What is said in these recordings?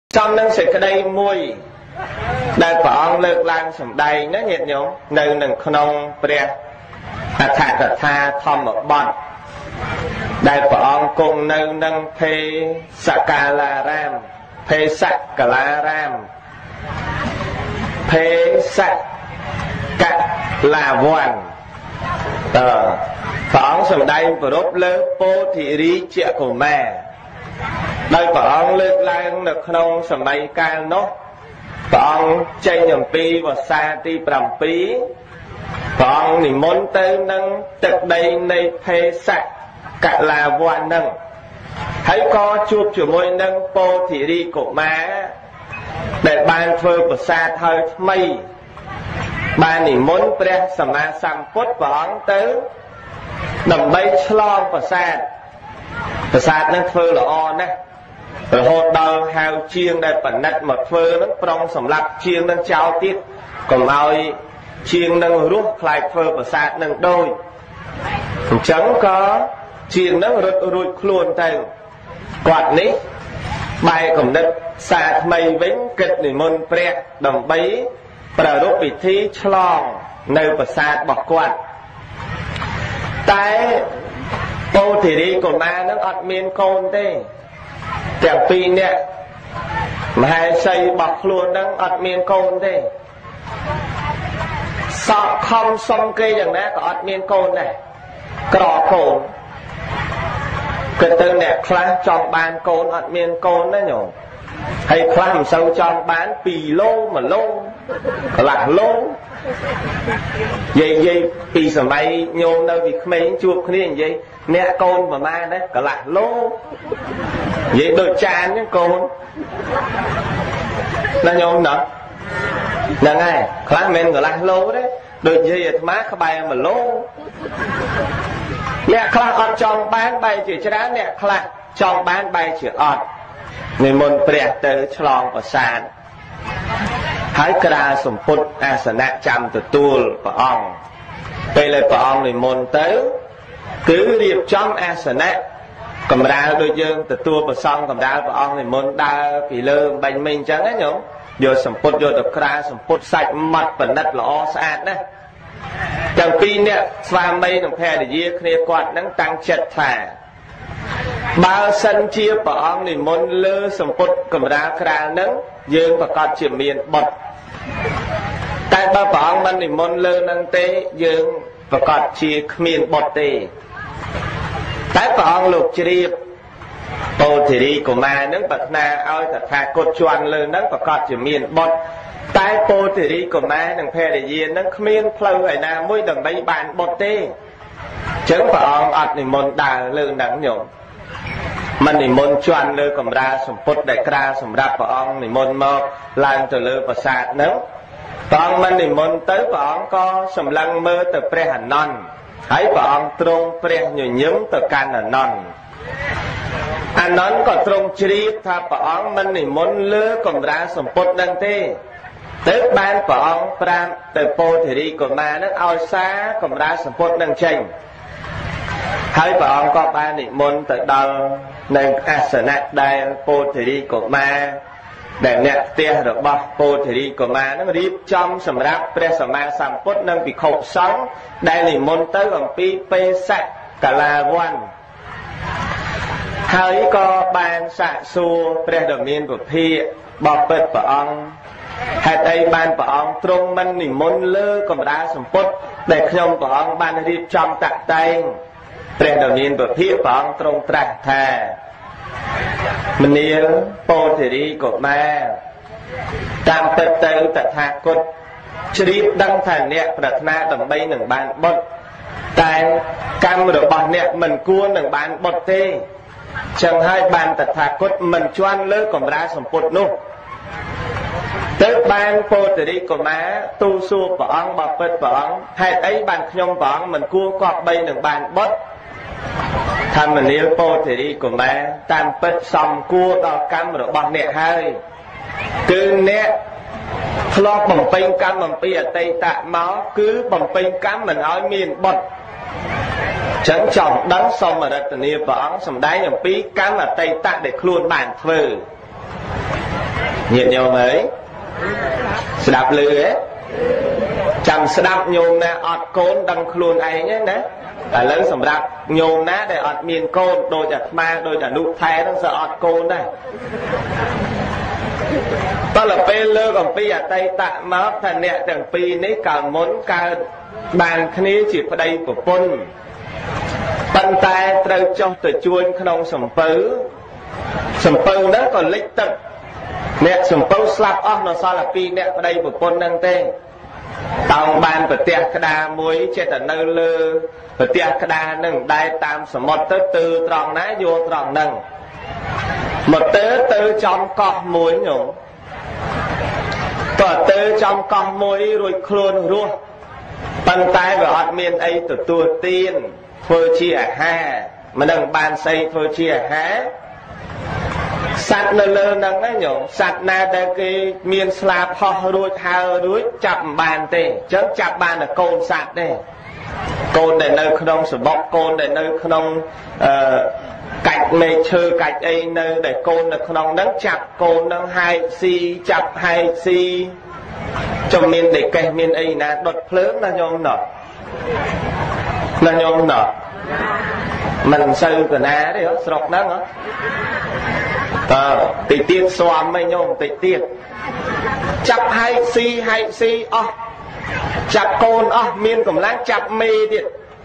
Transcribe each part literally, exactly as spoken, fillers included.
Trong năng sẽ cái đây mùi đại phỏng lực lang sầm đầy nó nhiệt nhóm nơi nâng khôn bè à thả cả tha thom một bọn đại phỏng cùng nơi nâng phê sakala ram phê sakala ram phê sakala voan ờ phỏng sầm đầy và đốt lơ po thị rí chẹo của mẹ đại phỏng lực lang được khôn sầm đầy cao nó Phỏng chênh nhầm pi và xa ti bàm pi Phỏng nì môn tư nâng Tức đây này phê sạch Cả là voan nâng Hãy có chụp chủ môi nâng Pô thị đi cổ má Để bàn phơ và xa thời mây Bàn nì môn Preh sầm ma xăm phút phỏng tư Đầm bây chlong và xa Và xa nâng phơ là o nè rồi hốt đau hào chiêng đây phần nét một phơ nó trong sầm lạp chiêng đang trao tiết còn mau chiêng đang rút khai phơ và sạt đang đôi chẳng có chiêng nó rút rút luôn tay quạt ní bài cầm đất sạt mây vĩnh kịch để môn pre đầm bấy và rút bị thi chlong nơi và sạt bọc quạt tại ô thì đi của ma nó ọt miên côn thế Chẳng pi nè Mà hai xây bọc luôn đang ọt miên côn thế Sợ không xong cây chẳng nè có ọt miên côn này Cỏ côn Cái tư nè khá trong bán côn ọt miên côn đó nhổ Hay khá làm sao trong bán pì lô mà lô Lạc lô Dây dây pì sầm bay nhôm đâu vì mấy chuột cái này vậy Nè côn mà ma đấy cả lạc lô Vậy đôi chán những côn Là nhôm đó Là ngay khá men cả lạc lô đấy Đôi dây má khá bay mà lô Nè khá ọt trong bán bay chỉ cho đá nè khá trong bán bay chỉ ọt Người môn Preh tới chlong và sàn Hãy kra sầm phút asana chăm từ tuol và ong Đây là và ong người môn tới Cứ điệp trong asana Cầm ra đôi dương từ tua và xong cầm ra và ong người môn đa kỳ lơ bánh mình chẳng ấy nhổ Vô sầm phút vô được kra sầm phút sạch mặt và nất là o sạch nè Chẳng pin nè Sva mây nằm phè để dìa khné quạt nắng tăng chất thả Bao sân chia và ong người môn lơ sầm phút cầm ra kra nắng Dương và con chìa miền bật Tại ba phỏng mình thì môn lơ năng tế Dương và con chìa miền bật tế Tại phỏng lục chìa Ô thì đi của ma nâng bật na ôi thật thà cột choàn lơ nâng và con chìa miền bật Tại ô thì đi của ma nâng phê để dìa nâng miền phlâu hay na môi đằng bấy bàn bật tế Chứng phỏng ọt thì môn đà lơ nâng nhộn Mình thì môn choàn lơ cầm ra sầm phút đại kra sầm rạp và ong thì môn mơ lan từ lơ và sạt nấu Còn mình thì môn tới và ong có sầm lăng mơ từ Preh hẳn non Hãy và ong trung Preh nhờ nhấm từ can hẳn non Anh nói có trung trí thà và ong mình thì môn lơ cầm ra sầm phút nâng tê Tới ban và ong pram từ po thì đi của ma nó ao xa cầm ra sầm phút nâng chênh Hãy và ông có ba niệm môn từ đầu Nên asana đai po thì đi của ma Để nẹ tia được bọc po thì đi của ma Nó riêng trong sầm rạp Preh sầm ma sầm phút nâng bị khổ sống Đây niệm môn tới bằng pi pê sạch cả là voan Hãy có ban sạ xua Preh đồ miên của phi bọc bật của ông Hãy đây ban của ông trung mình niệm môn lơ cầm ra sầm phút Để không của ông ban riêng trong tạ tay Preh đầu nhiên bởi phía phỏng trong trạc thà Mình yêu po thì đi của ma Tam tập tư tạ thạc cốt Trịp đăng thành nẹ Prah na đầm bay nâng bàn bột Tại cam được bọt nẹ mình cua nâng bàn bột tê Chẳng hai bàn tạ thạc cốt mình choan lơ còn ra sầm phút nụ Tới ban po thì đi của má Tu xua phỏng bọt bật phỏng Hay ấy bàn nhông phỏng mình cua cọp bay nâng bàn bột Thầm mình yêu po thì đi của má Tam bật xong cua đo cam rồi bọt nẹ hơi Cứ nẹ Lo bằng pênh cam bằng pi ở Tây Tạ máu Cứ bằng pênh cam mình oi miền bọt Chẳng trọng đắng xong mà đặt tình yêu phỏng Xong đáy nhầm pi cam ở Tây Tạ để khuôn bản thử nhiệt nhau mấy đạp lư ấy chăm đạp nhôm nè ọt côn đăng khuôn ấy nhé nè là lớn sầm đạp nhôm ná để ọt miền côn đôi chặt ma đôi chặt nụ thay nó sợ ọt côn này đó là pê lơ còn pi ở tây tạ máu thành nè chẳng pi nấy cả muốn cả bàn khné chỉ vào đây của pôn bàn tay trâu cho từ chuôn không sầm pứ sầm pứ đó còn lịch tập nè sầm pứ slap off nó sao là pi nè vào đây của pôn năng tê tàu bàn bờ tia đa muối chết ở nơi lơ bờ tia đa nâng đai tam sầm một tới từ tròn ná vô tròn nâng một tới từ trong cọp muối nhổ và từ trong cọp muối rồi khuôn rùa bàn tay và ọt miền ấy từ tua tiên phơi chia ha mà nâng bàn xây phơi chia há sạt lơ lơ nâng ấy nhổ sạt na đây cái miền slap ho ruột hao ruột chặt bàn tê chớ chặt bàn là côn sạt đây côn để nơi không sờ bọc côn để nơi không cạch mê chơi cạch ấy nơi để côn là không nâng chặt côn nâng hai si chặt hai si trong miền để cây miền ấy là đột lớn là nhôm nọ là nhôm nọ mình sơ của ná đấy đó sọc nắng đó ờ tị tiên xoàm mấy nhôm tị tiên chặt hai si hai si ó chặt côn ó miền cũng láng chặt mê điện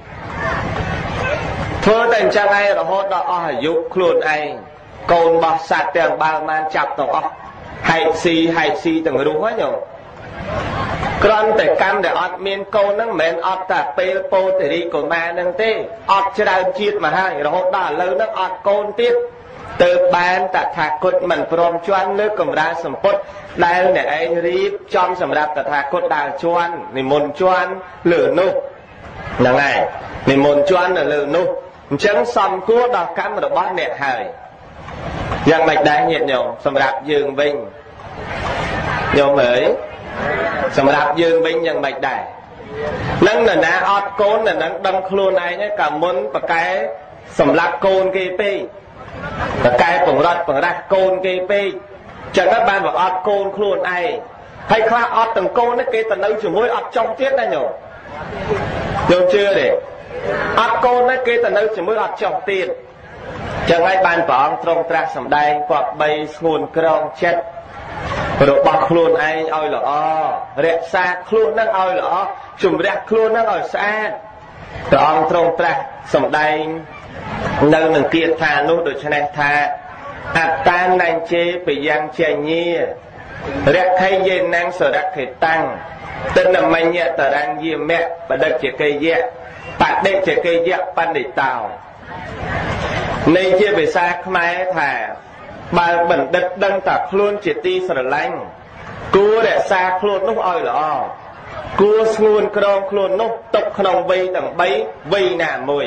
thưa tình trạng ai là hốt đó ó dục luôn ai côn bò sạt tiền bao man chặt tổng ó hai si hai si từng đúng hết nhôm con để cam để ọt miên câu nâng mến ọt ta pê pô thì đi của ma nâng tê ọt cho đào chiết mà hai rồi hốt đó lâu nâng ọt côn tiết từ bàn ta thả cốt mình prom choan nước cầm ra sầm pốt đây để anh ríp trong sầm đạp ta thả cốt đào choan thì môn choan lửa nô là ngày thì môn choan là lửa nô chẳng xong cua đào cam mà bát nẹt hời rằng mạch đá nhiệt nhổ sầm đạp dương vinh nhổ mới sầm đạp dương vinh nhận mạch đài nâng là ná ọt côn là nâng đâm khuôn này nhé cả muốn và cái sầm đạp côn kia pi và cái bổng rọt bổng ra côn kia pi chẳng các bạn bảo ọt côn khuôn này hay khoa ọt từng côn nó kia tận đâu chỉ mối ọt trong tiết này nhổ nhổ chưa để ọt côn nó kia tận đâu chỉ mối ọt trong tiết chẳng ai bàn bảo ông trong tra sầm đai quạt bay khuôn krong chết rồi bọc luôn ai ơi là o rẽ xa luôn năng ơi là o chùm rẽ luôn năng ở xa rồi ông trong tra sầm đai nơi nâng kia thà nút được cho nên thà ạt tan năng chê bị giang chè nhia rẽ khay dây năng sở đặc thể tăng tên là mày nhẹ tờ đang dìa mẹ và đất chè cây dẹ bạn đây chè cây dẹ pan để tàu nên chia về xa khmai thà bà bẩn đất đăng tạc luôn chỉ ti sờ lanh cua để xa luôn lúc ơi là cua nguồn krong luôn lúc tộc không vây tầng bấy vây nà mùi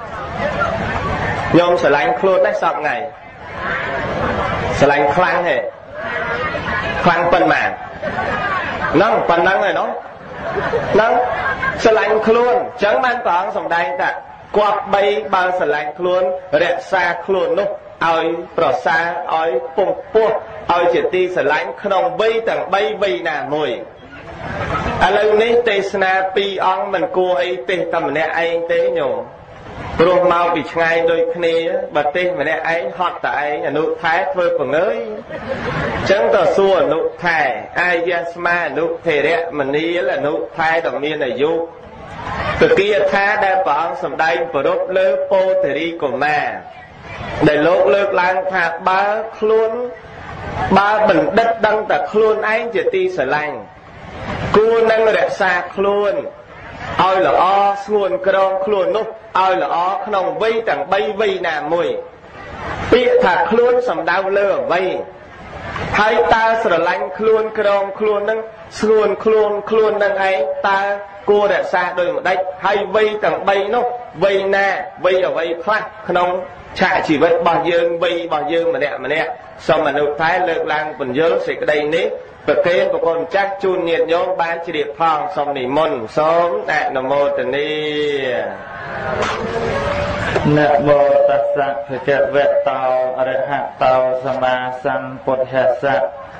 nhôm sờ lanh luôn đấy sọt ngày sờ lanh khang hề khang phần màn nâng phần nâng này nó nâng sờ lanh luôn chẳng ban toán sòng đây ta quạt bay bao sờ lanh luôn để xa luôn lúc ơi pro xa ơi pung pua ơi chỉ ti sờ lánh không bay tầng bay bay nà mùi à lâu ní tê sna pi ong mình cua ấy tê tầm nè anh tế nhổ rồi mau bị ngay đôi khi bật tê mà nè anh hot tại nụ thái thôi còn ơi chẳng tờ xua nụ thái ai yasma nụ thể đấy mình đi là nụ thái đồng miên là du từ kia tha đã bảo sầm đây và đốt lơ po thể đi của mà để lốt lược lang thạc ba khuôn ba bình đất đăng ta khuôn anh chỉ ti sở lành cua năng là đẹp xa khuôn ôi là o xuân krong khuôn nút ôi là o không vây tặng bay vây nà mùi bịa thạc khuôn sầm đau lơ vây hai ta sở lành khuôn krong khuôn năng xuân khuôn khuôn năng ấy ta cua đẹp xa đôi một đây hay vây tặng bay nút vây nà vây ở vây phát không chả chỉ với bao dương bay bao dương mà nè mà nè xong mà nụ thái lược lang phần dương sẽ cái đây nít và kênh của con chắc chun nhiệt nhóm bán chỉ điệp phong xong nỉ môn sống tại nằm mô tình đi nè mô tát sạc phải kẹt vẹt tàu ở đây hạt tàu sama sam bột hạt sạc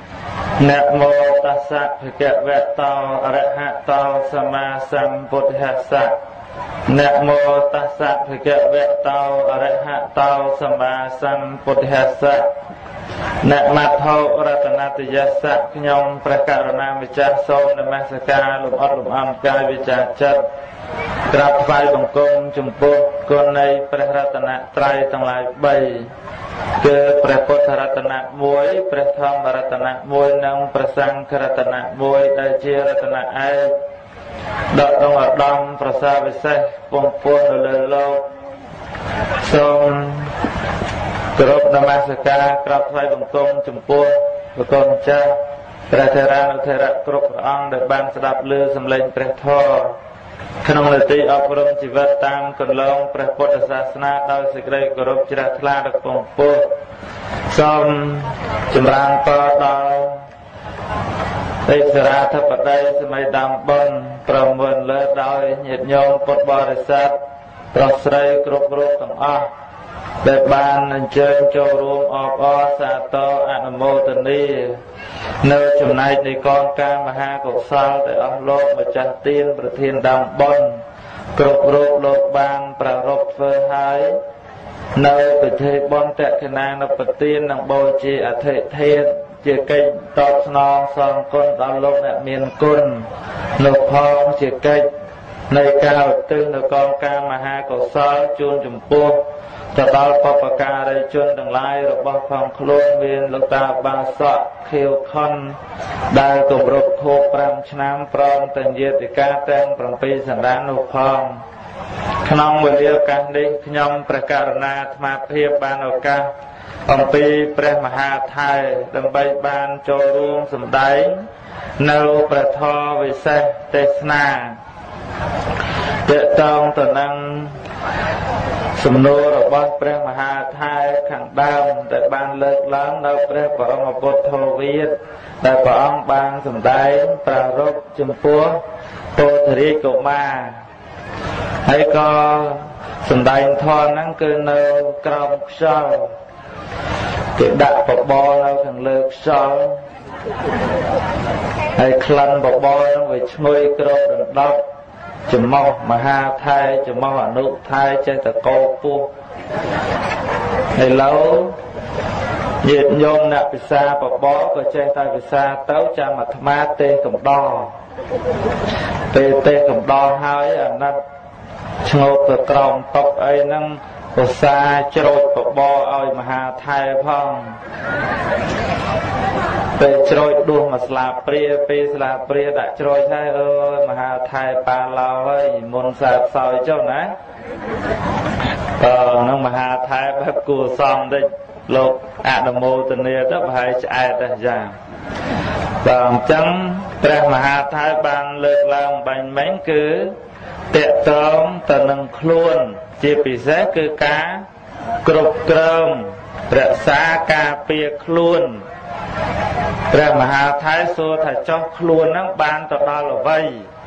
นะโมตัสสะภะคะวะโตอะระหะโตสัมมาสัมพุทธัสสะนะโมตัสสะภะคะวะโตอะระหะโตสัมมาสัมพุทธัสสะนะมัทโธรัตនតយស្សៈខ្ញុំព្រះករុណាម្ចាស់សូមនមស្ការលំអរលំអំកាយវិចារចិត្តក្រាបថ្វាយបង្គំចំពោះគុណនៃព្រះរតនត្រ័យទាំងឡាយបីគឺព្រះពុទ្ធរតនៈមួយព្រះធម្មរតនៈមួយនិងព្រះសង្ឃរតនៈមួយដែលជារតនៈឯកដកដងឧត្តមប្រសើរវិសេសពងពោះនៅលើលោកសូមគោរពនមស្ការក្រាបថ្វាយបង្គំចំពោះព្រះគុណចាស់ព្រះថេរានុថេរៈគ្រប់ព្រះអង្គដែលបានស្ដាប់ឮសំឡេងព្រះធម៌ក្នុងនីតិអប់រំជីវិតតាមគន្លងព្រះពុទ្ធសាសនាដោយសេចក្តីគោរពជ្រះថ្លាដល់ពងពោះសូមចម្រើនពរដល់ទេសរាធិបតីសម័យដើមបុណ្យប្រមូលលើដោយញាតិញោមពុទ្ធបរិស័ទប្រុសស្រីគ្រប់រូបទាំងអស់ដែលបានអញ្ជើញចូលរួមអបអរសាទរអនុមោទនានៅចំណែកនៃកងការមហាកុសលដែលអស់លោកម្ចាស់ទានប្រធានដើមបុណ្យគ្រប់រូបលោកបានប្រារព្ធធ្វើហើយនៅពិធីបុណ្យតក្កណានុប្រទាននិងបូជាអធិធេនជាកិច្ចតបស្នងសងគុណដល់លោកអ្នកមានគុណលោកផងជាកិច្ចនៃការឧទ្ទិសនៅកងការមហាកុសលជូនចំពោះទៅដល់បព្វការីជនទាំងឡាយរបស់ផងខ្លួនមានលោកតាបាសកខៀវខុនដែលគម្រប់ខួបប្រាំឆ្នាំព្រមទាំងយេតិកាទាំងប្រាំពីរសន្តាននោះផងក្នុងវេលាឱកាសនេះខ្ញុំព្រះករុណាអាត្មាភាពបានឱកាសអំពីព្រះមហាថៃដើម្បីបានចូលរួមសម្ដែងនៅព្រះធម៌វិសេសទេសនាទាក់ទងទៅនឹងសំណួររបស់ព្រះមហាថៃខាងដើមដែលបានលើកឡើងនៅព្រះបរមពុទ្ធោវាទដែលព្រះអង្គបានសម្ដែងប្រារព្ធចំពោះពោធិរាជកុមារហើយក៏សម្ដែងធម៌ហ្នឹងគឺនៅក្រោមខ្យល់គេដាក់បបរនៅខាងលើខ្យល់ហើយក្លិនបបរហ្នឹងវាឈ្ងុយគ្របដណ្ដប់ចំោះមហាថៃចំោះអនុថៃចេះតែកោពោះឥឡូវញាតិញោមអ្នកពិសាបបរក៏ចេះតែពិសាទៅចាំអាត្មាទេកំដរពេលទេកំដរហើយអាណិតឆ្ងោកទៅក្រោមតុកអីហ្នឹងឧស្សាហ៍ច្រូចបបរឲ្យមហាថៃផងពេលច្រូចដួសមួយស្លាបព្រាពេលស្លាបព្រាដាក់ច្រូចហើយអើយមហាថៃប៉ាឡោហើយមុនសើផ្សោយចុះណាអឺនឹងមហាថៃបែបគួរសមតិចលោកអនុមោទនាទៅប្រហែលឆ្អែតដែរចាបាទអញ្ចឹងព្រះមហាថៃបានលើកឡើងបាញ់មិញគឺតេតងទៅនឹងខ្លួនជាពិសេសគឺការគ្រប់គ្រងរក្សាការពារខ្លួនព្រះមហាថៃសួរថាចុះខ្លួនហ្នឹងបានទៅដល់អ្វី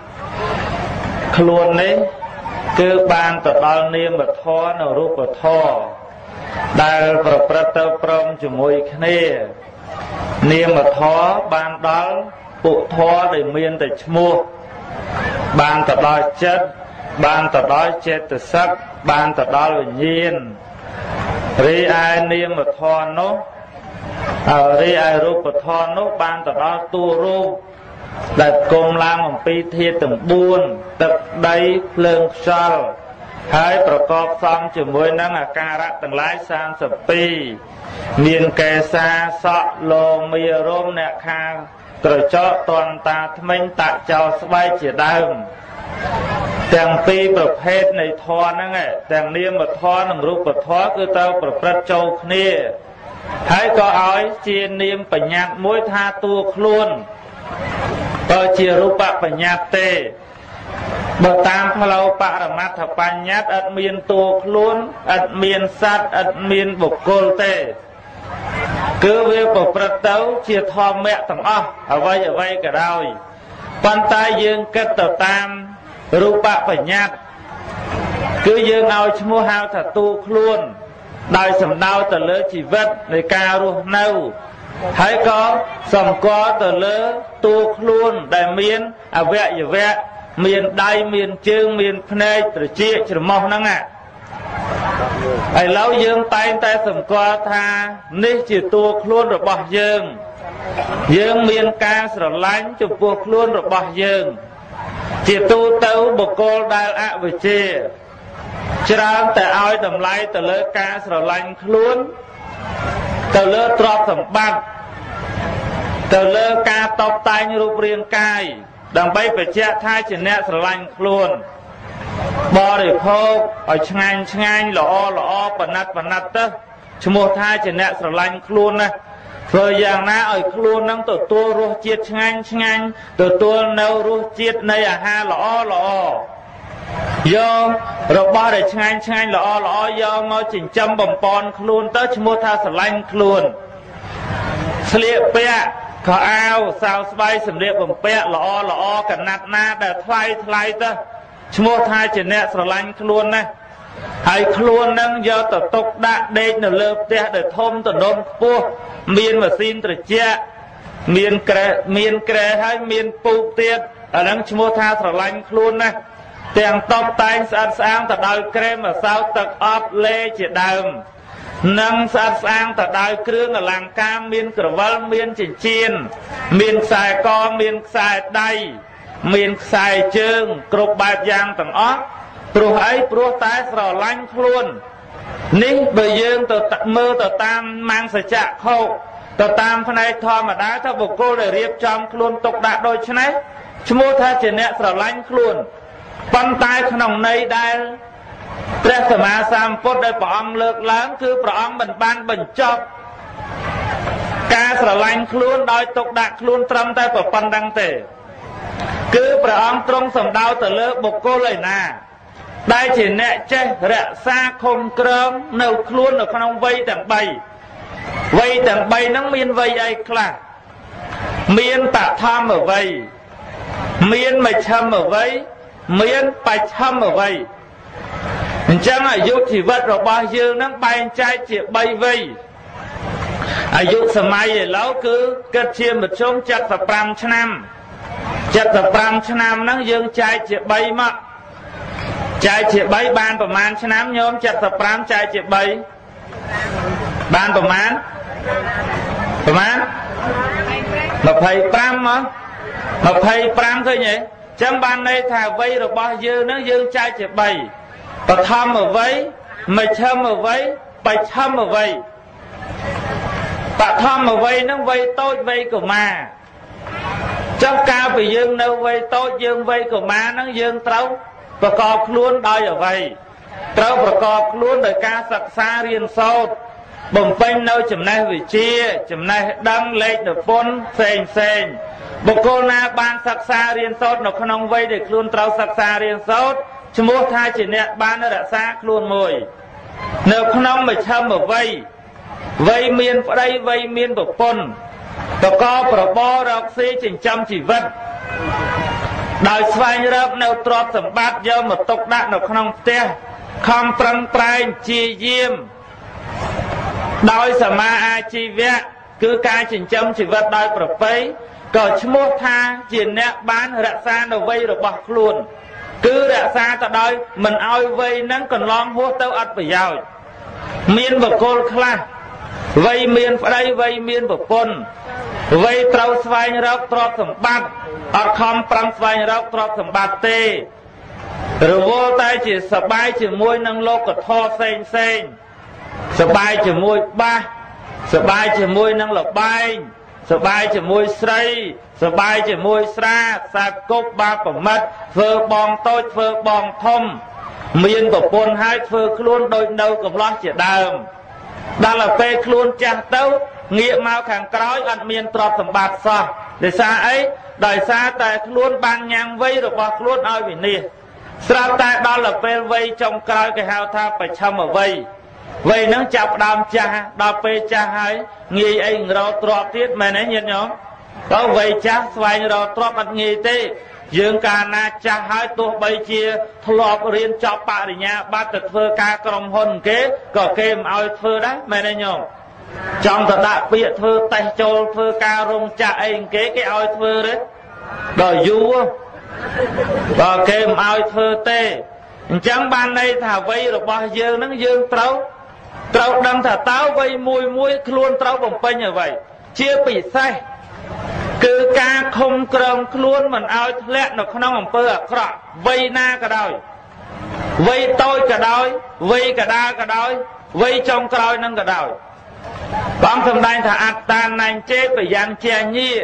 ខ្លួននេះគឺបានទៅដល់នាមធម៌និងរូបធម៌ដែលប្រព្រឹត្តទៅព្រមជាមួយគ្នានាមធម៌បានដល់ពុទ្ធធម៌ដែលមានតែឈ្មោះបានទៅដល់ចិត្តបានទៅដល់ចេតសិកបានទៅដល់វិញ្ញាណរីឯនាមធម៌នោះហើយរីឯរូបធម៌នោះបានទៅដល់តួរូបដែលគុំឡើងអំពីធាតុទាំងបួនទឹកដីភ្លើងខ្យល់ហើយប្រកបផ្សំជាមួយនឹងអាការៈទាំងឡាយសាមសិបពីរមានកេសាសក់លោមារោមអ្នកខាងត្រចកតន្តាថ្មិញតាក់ចោស្បែកជាដើមទាំងពីរប្រភេទនៃធម៌ហ្នឹងទាំងនាមធម៌និងរូបធម៌គឺត្រូវប្រព្រឹត្តចូលគ្នាហើយក៏ឲ្យជានាមបញ្ញត្តិមួយថាតួខ្លួនបើជារូបបញ្ញត្តិទេបើតាមផ្លូវបរមត្ថបញ្ញត្តិអត់មានតួខ្លួនអត់មានសត្វអត់មានបុគ្គលទេគឺវាប្រព្រឹត្តទៅជាធម្មៈទាំងអស់អ្វីអ្វីក៏ដោយប៉ុន្តែយើងគិតទៅតាមរូបបញ្ញត្តិគឺយើងឲ្យឈ្មោះហៅថាតួខ្លួនដោយសំដៅទៅលើជីវិតនៃការរស់នៅហើយក៏សម្គាល់ទៅលើតួខ្លួនដែលមានអវយវៈមានដៃមានជើងមានភ្នែកត្រចៀកច្រមុះហ្នឹងណាឥឡូវយើងតែងតែសម្គាល់ថានេះជាតួខ្លួនរបស់យើងយើងមានការស្រឡាញ់ចំពោះខ្លួនរបស់យើងជាទូទៅបុគ្គលដែលអវិជ្ជាច្រើនតែឲ្យតម្លៃទៅលើការស្រឡាញ់ខ្លួនទៅលើទ្រព្យសម្បត្តិទៅលើការតបតែងរូបរាងកាយដើម្បីបញ្ជាក់ថាជាអ្នកស្រឡាញ់ខ្លួនបរិភោគឲ្យឆ្ងាញ់ឆ្ងាញ់ល្អល្អប៉ណិតប៉ណិតទៅឈ្មោះថាជាអ្នកស្រឡាញ់ខ្លួនណាធ្វើយ៉ាងណាឲ្យខ្លួននឹងទទួលរសជាតិឆ្ងាញ់ឆ្ងាញ់ទទួលនៅរសជាតិនៃអាហារល្អល្អយករបស់ដែលឆ្ងាញ់ឆ្ងាញ់ល្អល្អយកមកចិញ្ចឹមបំពន់ខ្លួនទៅឈ្មោះថាស្រឡាញ់ខ្លួនស្លៀកពាក់ខោអាវសៅស្បៃសម្លៀកបំពាក់ល្អល្អកណាត់ណាដែលថ្លៃថ្លៃទៅឈ្មោះថាជាអ្នកស្រឡាញ់ខ្លួនណាហើយខ្លួននឹងយកទៅទុកដាក់ដេកនៅលើផ្ទះដែលធំទនំខ្ពស់មានម៉ាស៊ីនត្រជាក់មានក្រែមានក្រែហើយមានពូកទៀតអាហ្នឹងឈ្មោះថាស្រឡាញ់ខ្លួនណាទាំងតបតែងស្អាតស្អាងទៅដោយក្រែមម្សៅទឹកអប់លេជាដើមនឹងស្អាតស្អាងទៅដោយគ្រឿងអលង្ការមានក្រវិលមានចិញ្ចៀនមានខ្សែកមានខ្សែដៃមានខ្សែជើងគ្រប់បែបយ៉ាងទាំងអស់ព្រោះអីព្រោះតែស្រឡាញ់ខ្លួននេះបើយើងទៅមើលទៅតាមម៉ាំងសច្ចៈខោទៅតាមផ្នែកធម្មតាទៅបុគ្គលដែលរៀបចំខ្លួនទុកដាក់ដូចនេះឈ្មោះថាជាអ្នកស្រឡាញ់ខ្លួនប៉ុន្តែក្នុងន័យដែលព្រះសម្មាសម្ពុទ្ធដែលព្រះអង្គលើកឡើងគឺព្រះអង្គមិនបានបញ្ចប់ការស្រឡាញ់ខ្លួនដោយទុកដាក់ខ្លួនត្រឹមតែប៉ុណ្្នឹងទេគឺព្រះអង្គទ្រង់សំដៅទៅលើបុគ្គលឯណាដែលជាអ្នកចេះរក្សាខំក្រងនៅខ្លួននៅក្នុងវ័យទាំងបីវ័យទាំងបីហ្នឹងមានវ័យអីខ្លះមានបឋមវ័យមានមជ្ឈិមវ័យមានបច្ឆិមវ័យអញ្ចឹងអាយុជីវិតរបស់យើងហ្នឹងបែងចែកជាបីវ័យអាយុសម័យឥឡូវគឺគិតជាមធ្យមเจ็ดสิบห้าឆ្នាំเจ็ดสิบห้าឆ្នាំហ្នឹងយើងចែកជាបីមកចែកជាបីបានប្រមាណឆ្នាំញោមเจ็ดสิบห้าចែកជាបីបានប្រមាណប្រមាណยี่สิบห้าមកยี่สิบห้าឃើញទេចឹងបានន័យថាវ័យរបស់យើងហ្នឹងយើងចែកជាបីបឋមវ័យមជ្ឈិមវ័យបច្ឆិមវ័យបឋមវ័យហ្នឹងវ័យតូចវ័យកុមារចុះកាលពីយើងនៅវ័យតូចយើងវ័យកុមារហ្នឹងយើងត្រូវប្រកបខ្លួនដោយអ្វីត្រូវប្រកបខ្លួនដោយការសិក្សារៀនសូត្របំពេញនៅចំណេះវិជ្ជាចំណេះដឹងលេខនិពន្ធផ្សេងផ្សេងបុគ្គលណាបានសិក្សារៀនសូត្រនៅក្នុងវ័យដែលខ្លួនត្រូវសិក្សារៀនសូត្រឈ្មោះថាជាអ្នកបានរក្សាខ្លួនមួយនៅក្នុងមជ្ឈិមវ័យវ័យមានប្តីវ័យមានប្រពន្ធប្រកបរបររកស៊ីចិញ្ចឹមជីវិតដោយស្វែងរកនៅទ្រព្យសម្បត្តិយកមកទុកដាក់នៅក្នុងផ្ទះខំប្រឹងប្រែងជាយាមដោយសមាអាជីវៈគឺការចិញ្ចឹមជីវិតដោយប្រពៃក៏ឈ្មោះថាជាអ្នកបានរក្សានៅវ័យរបស់ខ្លួនគឺរក្សាទៅដោយមិនឲ្យវ័យហ្នឹងកន្លងហួសទៅអត់ប្រយោជន៍មានបុគ្គលខ្លះវ័យមានប្តីវ័យមានប្រពន្ធវ័យត្រូវស្វែងរកទ្រព្យសម្បត្តិអត់ខំប្រឹងស្វែងរកទ្រព្យសម្បត្តិទេរវល់តែជាសប្បាយជាមួយនឹងលោកធម៌ផ្សេងផ្សេងសប្បាយជាមួយបាសសប្បាយជាមួយនឹងលបែងសប្បាយជាមួយស្រីសប្បាយជាមួយស្រាខ្សែគប់បាបប្រមិតធ្វើបងតូចធ្វើបងធំមានប្រពន្ធហើយធ្វើខ្លួនដូចនៅកំឡោះជាដើមដល់ទៅពេលខ្លួនចាស់ទៅងាកមកខាងក្រោយអត់មានទ្រព្យសម្បត្តិសោះដោយសារអីដោយសារតែខ្លួនបានញ៉ាំងវ័យរបស់ខ្លួនឲ្យវិនាសស្រាប់តែដល់ទៅពេលវ័យចុងក្រោយគេហៅថាបច្ឆិមវ័យវ័យហ្នឹងចាប់ដើមចាស់ដល់ពេលចាស់ហើយងាយអីរកទ្រព្យទៀតមែនទេញាតិញោមទៅវ័យចាស់ស្វែងរកទ្រព្យអត់ងាយទេយើងកាលណាចាស់ហើយទោះបីជាធ្លាប់រៀនចប់បរិញ្ញាបត្រទៅធ្វើការក្រុមហ៊ុនគេក៏គេមិនឲ្យធ្វើដែរមែនទេញោម trong ta đã bịa thơ tay trôi thơ ca rung chạ anh kế cái oi thơ đấy đòi du và kèm oi thơ tê chẳng ban đây thả vây rồi bao dương nó dương trâu trâu đang thả táo vây mùi mùi luôn trâu bằng pênh như vậy chia bị say cứ ca không cầm luôn mình oi lẹ nó không bằng pơ cọ vây na cả đôi vây tôi cả đôi vây cả đa cả đôi vây trong coi nâng cả đôi con thầm đanh thả ạt tàn nành chế phải dàn chè nhì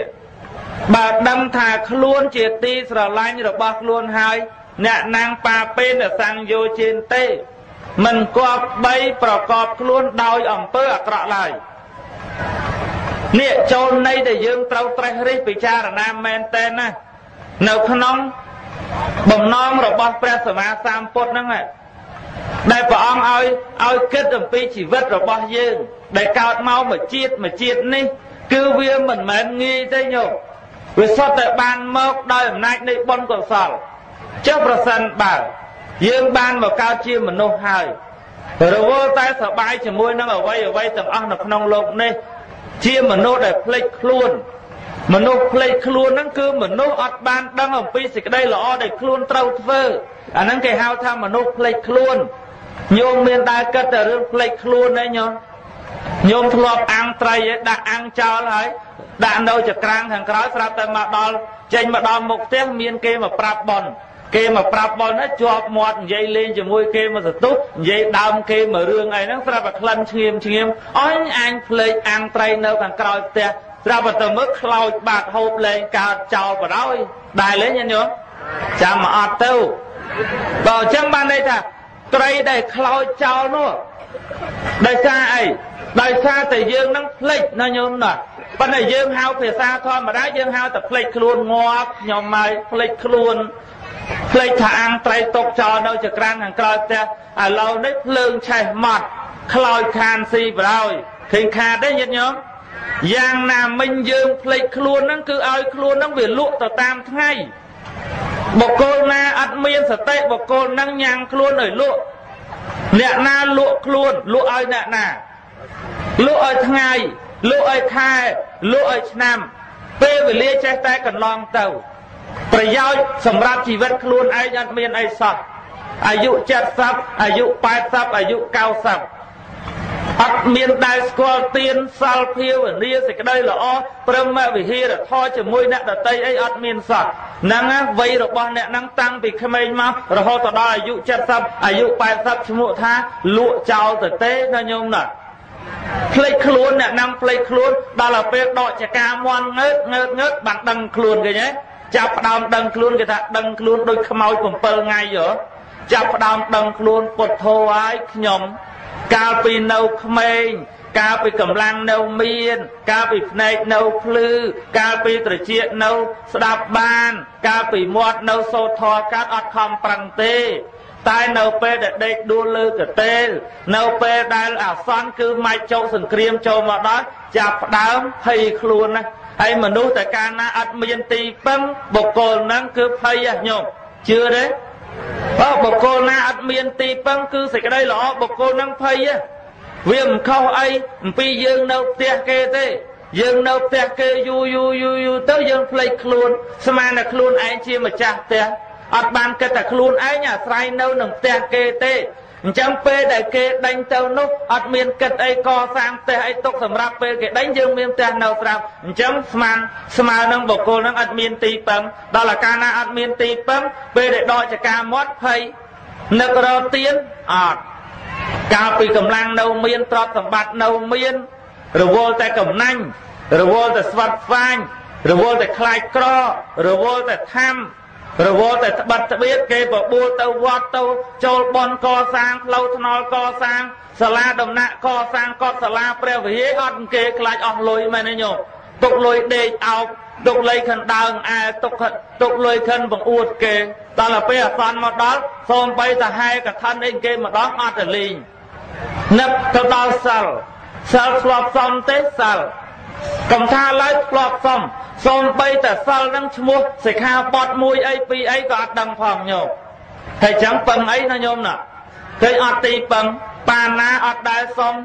bà đâm thả luôn chia ti sờ lanh rồi bác luôn hai nè nàng pa bên ở sang vô trên tê mình có bayប្រកបខ្លួនដោយអំពើអាក្រក់ឡើយនេះចូលនៃដែលយើងត្រូវត្រេះរិះពិចារណាមែនតើណានៅក្នុងបំណងរបស់ព្រះសម្មាសម្ពុទ្ធហ្នឹងដែលព្រះអង្គឲ្យឲ្យគិតអំពីជីវិតរបស់យើងដែលកើតមកមួយជាតិមួយជាតិនេះគឺវាមិនមែនងាយទេញោមវាសុទ្ធតែបានមកដោយអំណាចនៃបុណ្យកុសលចុះប្រសិនបើយើងបានមកកើតជាមនុស្សហើយរវល់តែសប្បាយជាមួយនឹងអ្វីអ្វីទាំងអស់នៅក្នុងโลกនេះជាមនុស្សដែលភ្លេចខ្លួនមនុស្សភ្លេចខ្លួនហ្នឹងគឺមនុស្សអត់បានដឹងអំពីសេចក្តីល្អដែលខ្លួនត្រូវធ្វើអាហ្នឹងគេហៅថាមនុស្សភ្លេចខ្លួនញោមមានដែរគិតតែរឿងភ្លេចខ្លួនទេញោមញោមធ្លាប់អាំងត្រីឯដាក់អាំងចោលហើយដាក់នៅចក្រាំងខាងក្រោយស្រាប់តែមកដល់ចេញមកដល់មុខផ្ទះមានគេមកប្រាប់បនគេមកប្រាប់បនជាប់មាត់និយាយលេងជាមួយគេមកសទុះនិយាយដើមគេមករឿងអីហ្នឹងស្រាប់តែក្លិនឈ្ងៀមឈ្ងៀមអញអញភ្លេចអាំងត្រីនៅខាងក្រោយផ្ទះស្រាប់តែមើលខ្លោចបាក់ហូបលេងកើតចោលបដ ாய் ដែរលេងញោមចាំមកអត់ទៅបើអញ្ចឹងបានន័យថាត្រីដែលខ្លោចចោលនោះដោយសារអីដោយសារតែយើងនឹងភ្លេចណាញោមណាប៉ុន្តែយើងហៅភាសាធម្មតាយើងហៅតែភ្លេចខ្លួនងាប់ខ្ញុំមកភ្លេចខ្លួនភ្លេចថាអាំងត្រីຕົកចោលនៅចក្រានខាងក្រោយផ្ទះឥឡូវនេះភ្លើងឆេះម៉ត់ខ្លោចខានស៊ីបដ ாய் ឃើញខាតទេញាតិញោមយ៉ាងណាមិញយើងភ្លេចខ្លួនហ្នឹងគឺឲ្យខ្លួនហ្នឹងវាលក់ទៅតាមថ្ងៃបុគ្គលណាអត់មានសតិបុគ្គលហ្នឹងញ៉ាំងខ្លួនឲ្យលក់អ្នកណាលក់ខ្លួនលក់ឲ្យអ្នកណាលក់ឲ្យថ្ងៃលក់ឲ្យខែលក់ឲ្យឆ្នាំពេលវេលាចេះតែកន្លងទៅប្រយោជន៍សម្រាប់ជីវិតខ្លួនឯងអត់មានអីសោះអាយុเจ็ดสิบអាយុแปดสิบអាយុเก้าสิบអត់មានដែលស្គាល់ទានសាលភាវនាសេចក្តីល្អព្រមវិហារធម៌ជាមួយអ្នកដតីអីអត់មានសោះហ្នឹងវ័យរបស់អ្នកហ្នឹងតាំងពីក្មេងមករហូតដល់អាយុเจ็ดสิบអាយុแปดสิบឈ្មោះថាលក់ចោលទៅទេណាញោមណាភ្លេចខ្លួនអ្នកហ្នឹងភ្លេចខ្លួនដល់ទៅពេលដកចកាមន់ងើតងើតងើតបានដឹងខ្លួនគេហ៎ចាប់ផ្ដើមដឹងខ្លួនគេថាដឹងខ្លួនដូចខ្មោចbảyថ្ងៃហ៎ចាប់ផ្ដើមដឹងខ្លួនពុទ្ធោហើយខ្ញុំកាលពីនៅក្មេងកាលពីកម្លាំងនៅមានកាលពីភ្នែកនៅភ្លឺកាលពីត្រចៀកនៅស្ដាប់បានកាលពីមាត់នៅសូត្រធម៌កាត់អត់ខំប្រឹងទេតែនៅពេលដែលដេកដួលលើកទេលនៅពេលដែលអាសន្នគឺម៉ាច់ចោកសង្គ្រាមចូលមកដល់ចាប់ផ្ដើមភ័យខ្លួនណាហើយមនុស្សតែកាលណាអត់មានទីពឹងបុគ្គលហ្នឹងគឺភ័យញោមជឿទេបើបុគ្គលណាអត់មានទីពឹងគឺសេចក្តីល្អបុគ្គលហ្នឹងភ័យវាមិនខុសអីអំពីយើងនៅផ្ទះគេទេយើងនៅផ្ទះគេយូរយូរយូរយូរទៅយើងភ្លេចខ្លួនស្មានតែខ្លួនឯងជាម្ចាស់ផ្ទះអត់បានគិតតែខ្លួនឯងអាស្រ័យនៅនឹងផ្ទះគេទេអញ្ចឹងពេលដែលគេដេញទៅនោះអត់មានគិតអីកសាងផ្ទះអីទុកសម្រាប់ពេលគេដេញយើងមានផ្ទះនៅស្រាប់អញ្ចឹងស្មានស្មើនឹងបុគ្គលនឹងអត់មានទីពឹងដល់តែកាលណាអត់មានទីពឹងពេលដែលដកចកាមាត់ភ័យនឹករកទៀនអត់កាលពីកម្លាំងនៅមានទ្រព្យសម្បត្តិនៅមានរវល់តែកំណាញ់រវល់តែស្វាត់ស្វាញរវល់តែខ្លាចក្ររវល់តែថាំរវល់តែត្បិតត្បៀតគេបបួលទៅវត្តទៅចូលបន់កសាងផ្លូវថ្នល់កសាងសាលាដំណាក់កសាងកុដិសាលាព្រះវិហារអត់គេខ្លាចអស់លុយមែនទេញោមទុកលុយដេកអោបទុកលុយខិនដើងអែទុកទុកលុយខិនបង្អួតគេដល់ទៅពេលអាសន្នមកដល់សូមបីតាហែកឋិនអីគេម្ដងអត់ទៅលេងនឹកទៅដល់សិលសិលធ្លាប់សំទេសិលកំថាឡើយធ្លាប់សំសូមបីតែសិលនឹងឈ្មោះសិក្ខាបទមួយអីពីរអីក៏អត់ដឹងផងញោមហើយចឹងពឹងអីណាញោមណាឃើញអត់ទីពឹងបានណាអត់ដែលសុំ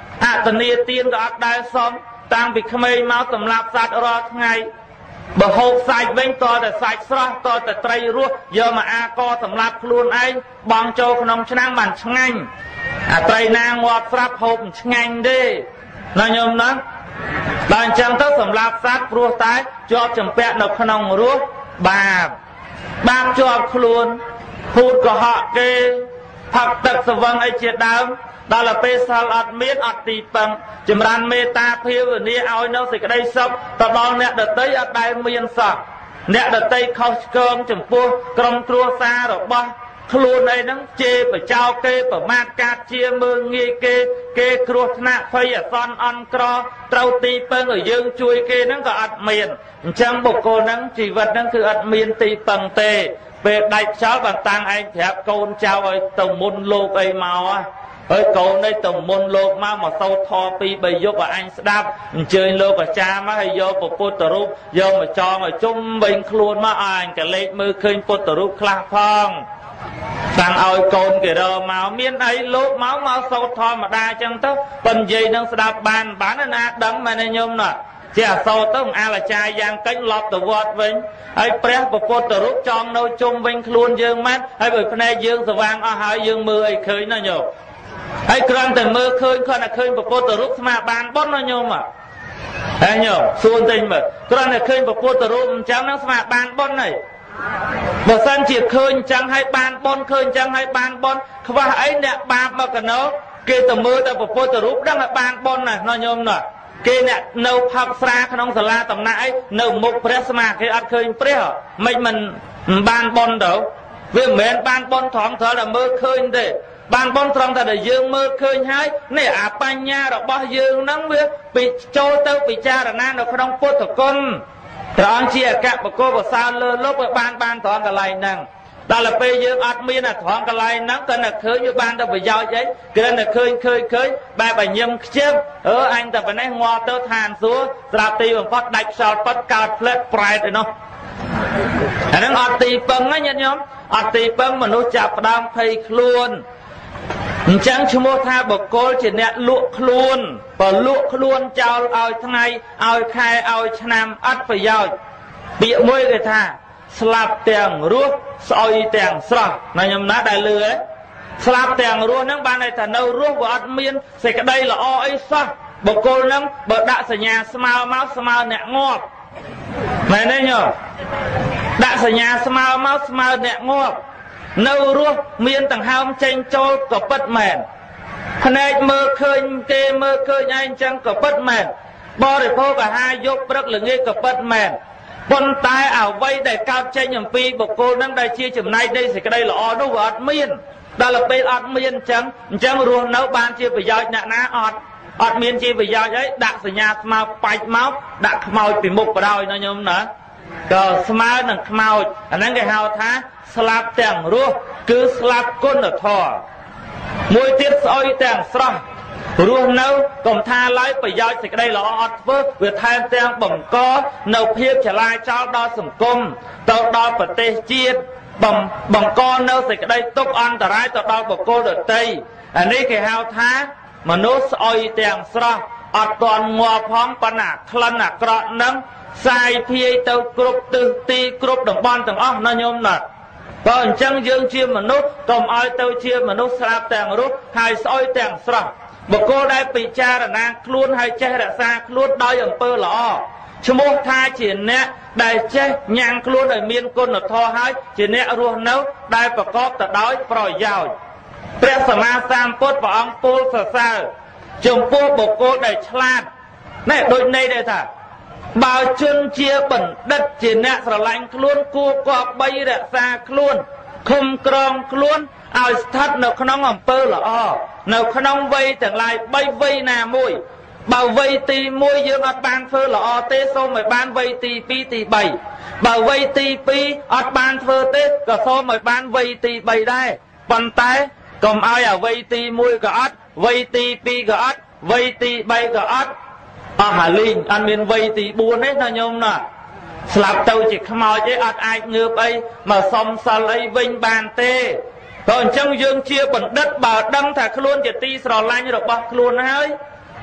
អតនីទានក៏អត់ដែរសុំតាំងពីក្មេងមកសម្លាប់សត្វរាល់ថ្ងៃបើហូបសាច់វិញតតែសាច់ស្រស់តតែត្រីរស់យកមកអាកសម្លាប់ខ្លួនឯងបងចូលក្នុងឆ្នាំងបានឆ្ងាញ់អាត្រីណាងាប់ស្រាប់ហូបមិនឆ្ងាញ់ទេណាញោមណាបើអញ្ចឹងទៅសម្លាប់សត្វព្រោះតែជាប់ចម្ពាក់នៅក្នុងរស់បាបបាបជាប់ខ្លួនភូតកុហកគេផឹកទឹកស្វឹងអីជាដើមដល់ទៅពេលសិលអត់មានអត់ទីពឹងចម្រើនមេត្តាភាវនាឲ្យនៅសេចក្តីសុខទៅដល់អ្នកដទៃអត់ដែលមានសោះអ្នកដទៃខុសឆ្គងចំពោះក្រុមគ្រួសាររបស់ខ្លួនអីហ្នឹងជេរបចោគេប្រមាថកាត់ជាមើងងាយគេគេគ្រោះថ្នាក់ភ័យអាសន្នអន់ក្រត្រូវទីពឹងឲ្យយើងជួយគេហ្នឹងក៏អត់មានអញ្ចឹងបុគ្គលហ្នឹងជីវិតហ្នឹងគឺអត់មានទីពឹងទេពេលដាច់ខ្យល់បានតាំងឯងប្រាប់កូនចៅឲ្យទៅមុនលោកអីមកហើយកូននេះទៅមុនលោកមកមកសូត្រធម៌ពីរបីយប់ឲ្យអញស្ដាប់អញ្ជើញលោកអាចារ្យមកហើយយកពុទ្ធរូបយកមកចងឲ្យជុំវិញខ្លួនមកឲ្យអញកលេចមើលឃើញពុទ្ធរូបខ្លះផងតាំងឲ្យកូនគេរមកមានអីលោកមកមកសូត្រធម្មតាអញ្ចឹងទៅប៉ុន្តែនិយាយនឹងស្ដាប់បានបានណាដឹងមែនទេញោមណាជាអសូរទៅអាលាចារ្យយ៉ាងកិច្ចឡប់ទៅវត្តវិញហើយព្រះពុទ្ធរូបចងនៅជុំវិញខ្លួនយើងមែនហើយបើភ្នែកយើងស្វាងអស់ហើយយើងមើលអីឃើញណាញោមហើយគ្រាន់តែមើលឃើញគ្រាន់តែឃើញពុទ្ធរូបស្មាបានបុណ្យណាញោមហើយញោមសួរតិចមើលគ្រាន់តែឃើញពុទ្ធរូបអញ្ចឹងនឹងស្មាបានបុណ្យហើយបើសិនជាឃើញអញ្ចឹងហើយបានបុណ្យឃើញអញ្ចឹងហើយបានបុណ្យខ្វះអីអ្នកបាបមកកណោគេទៅមើលតែពុទ្ធរូបដឹងតែបានបុណ្យណាញោមណាគេអ្នកនៅផឹកស្រាក្នុងសាលាតំណាក់អីនៅមុខព្រះស្មាគេអត់ឃើញព្រះមិនមិនបានបុណ្យទៅវាមិនមែនបានបុណ្យត្រង់ត្រូវតែមើលឃើញទេបានបុណ្យត្រង់តែដែលយើងមើលឃើញហើយនេះអាបញ្ញារបស់យើងហ្នឹងវាពីចូលទៅពិចារណានៅក្នុងពុទ្ធគុណព្រះអង្គជាអគ្គបកុលប្រសើរលើលោកវាបានបានត្រង់កន្លែងហ្នឹងដល់ទៅពេលយើងអត់មានអាត្រង់កន្លែងហ្នឹងគាត់តែឃើញវាបានទៅប្រយោជន៍អីគ្រាន់តែឃើញឃើញឃើញបែបញឹមខ្ជិបអឺអញតែប៉ុណ្ណេះងាប់ទៅឋានសួគ៌ស្រាប់ទីបំផុតដាច់ខ្យល់ប៉ិតកើតផ្លែប្រែតឯនោះអាហ្នឹងអត់ទីពឹងណាញាតិញោមអត់ទីពឹងមនុស្សចាប់ផ្ដើមភ័យខ្លួនអញ្ចឹងឈ្មោះថាបុគ្គលជាអ្នកលក់ខ្លួនបើលក់ខ្លួនចោលឲ្យថ្ងៃឲ្យខែឲ្យឆ្នាំអត់ប្រយោជន៍ពាក្យមួយគេថាស្លាប់ទាំងរស់ស្អុយទាំងស្រស់ណាញោមណាដែលលឺហ៎ស្លាប់ទាំងរស់ហ្នឹងបានន័យថានៅរស់វាអត់មានសេចក្តីល្អអីសោះបុគ្គលហ្នឹងបើដាក់សញ្ញាស្មើមកស្មើអ្នកងាប់មែនទេញោមដាក់សញ្ញាស្មើមកស្មើអ្នកងាប់នៅរស់មានដង្ហើមចេញចូលក៏ពិតមែនភ្នែកមើលឃើញគេមើលឃើញឯងអញ្ចឹងក៏ពិតមែនបរិភោគអាហារយប់ព្រឹកល្ងាចក៏ពិតមែនប៉ុន្តែអ្វីដែលកើតចេញអំពីបុគ្គលនឹងដែលជាចំណែកនៃសេចក្តីល្អនោះវាអត់មានដល់ទៅពេលអត់មានអញ្ចឹងអញ្ចឹងរស់នៅបានជាប្រយោជន៍អ្នកណាអត់អត់មានជាប្រយោជន៍អីដាក់សញ្ញាស្មើបាច់មកដាក់ខ្មោចពីមុខបដ ாய் ណាញោមណាក៏ស្មើនឹងខ្មោចអាហ្នឹងគេហៅថាស្លាប់ទាំងរស់គឺស្លាប់គុណធម៌មួយទៀតស្អុយទាំងស្រស់រស់នៅកុំថាឡើយប្រយោជន៍សេចក្តីល្អអត់ធ្វើវាថែមទាំងបង្កនៅភាពចលាចលដល់សង្គមទៅដល់ប្រទេសជាតិបង្កនៅសេចក្តីទុក្ខអន្តរាយទៅដល់បុគ្គលដទៃអានេះគេហៅថាមនុស្សស្អុយទាំងស្រស់អត់ទាន់ងាប់ផងប៉ុន្តែក្លិនអាក្រក់នឹងសាយភាយទៅគ្រប់ទិសទីគ្រប់តំបន់ទាំងអស់ណាញោមណាបើអញ្ចឹងយើងជាមនុស្សកុំឲ្យទៅជាមនុស្សស្លាប់ទាំងរស់ហើយស្អុយទាំងស្រស់បុគ្គលដែលពិចារណាខ្លួនហើយចេះរក្សាខ្លួនដោយអំពើល្អឈ្មោះថាជាអ្នកដែលចេះញ៉ាំងខ្លួនឲ្យមានគុណធម៌ហើយជាអ្នករស់នៅដែលប្រកបទៅដោយប្រយោជន៍ព្រះសម្មាសម្ពុទ្ធព្រះអង្គពោលសរសើរចំពោះបុគ្គលដែលឆ្លាតនេះដូចន័យដែរថាបើជនជាបណ្ឌិតជាអ្នកស្រឡាញ់ខ្លួនគួរគប្បីរក្សាខ្លួនឃុំក្រងខ្លួនឲ្យស្ថិតនៅក្នុងអំពើល្អនៅក្នុងវ័យទាំងឡាយបីវ័យណាមួយបើវ័យទីមួយយើងអត់បានធ្វើល្អទេសូមឲ្យបានវ័យទីពីរទីបីបើវ័យទីពីរអត់បានធ្វើទេក៏សូមឲ្យបានវ័យទីបីដែរប៉ុន្តែកុំឲ្យអាវ័យទីមួយក៏អត់វ័យទីពីរក៏អត់វ័យទីបីក៏អត់អស់ហើយលីងអត់មានវ័យទីបួនទេណាញោមណាស្លាប់ទៅជាខ្មោចទេអត់អាចងើបអីមកសុំសិលអីវិញបានទេក៏អញ្ចឹងយើងជាបណ្ឌិតបើដឹងថាខ្លួនជាទីស្រឡាញ់របស់ខ្លួនហើយ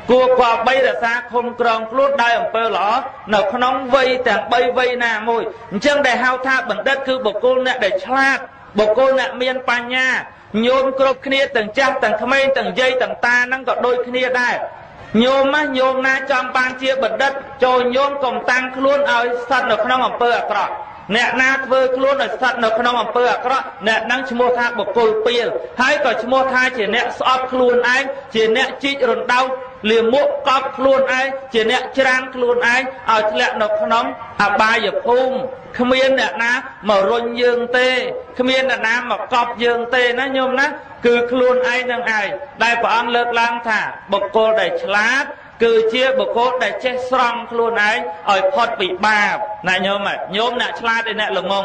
គួរគប្បីរក្សាឃុំក្រងខ្លួនដោយអំពើល្អនៅក្នុងវ័យទាំងបីវ័យណាមួយអញ្ចឹងដែលហៅថាបណ្ឌិតគឺបុគ្គលអ្នកដែលឆ្លាតបុគ្គលអ្នកមានបញ្ញាញោមគ្រប់គ្នាទាំងចាស់ទាំងក្មេងទាំងយាយទាំងតាហ្នឹងក៏ដូចគ្នាដែរញោមណាញោមណាចង់បានជាបណ្ឌិតចូលញោមកុំតាំងខ្លួនឲ្យស្ថិតនៅក្នុងអំពើអាក្រក់អ្នកណាធ្វើខ្លួនឲ្យស្ថិតនៅក្នុងអំពើអាក្រក់អ្នកហ្នឹងឈ្មោះថាបុគ្គលពាលហើយក៏ឈ្មោះថាជាអ្នកស្អប់ខ្លួនឯងជាអ្នកជីករណ្ដៅលាមកកប់ខ្លួនឯងជាអ្នកច្រានខ្លួនឯងឲ្យធ្លាក់នៅក្នុងអបាយភូមិគ្មានអ្នកណាមករុញយើងទេគ្មានអ្នកណាមកកប់យើងទេណាញោមណាគឺខ្លួនឯងនឹងឯងដែលព្រះអង្គលើកឡើងថាបុគ្គលដែលឆ្លាតគឺជាបុគ្គលដែលចេះស្រង់ខ្លួនឯងឲ្យផុតពីបាបណាញោមញោមអ្នកឆ្លាតឯអ្នកល្ងង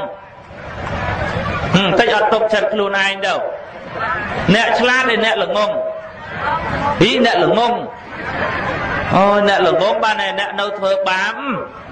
តិចអត់ទុកចិត្តខ្លួនឯងទៅអ្នកឆ្លាតឯអ្នកល្ងងហីអ្នកល្ងងអូអ្នកល្ងងបានតែអ្នកនៅធ្វើបាប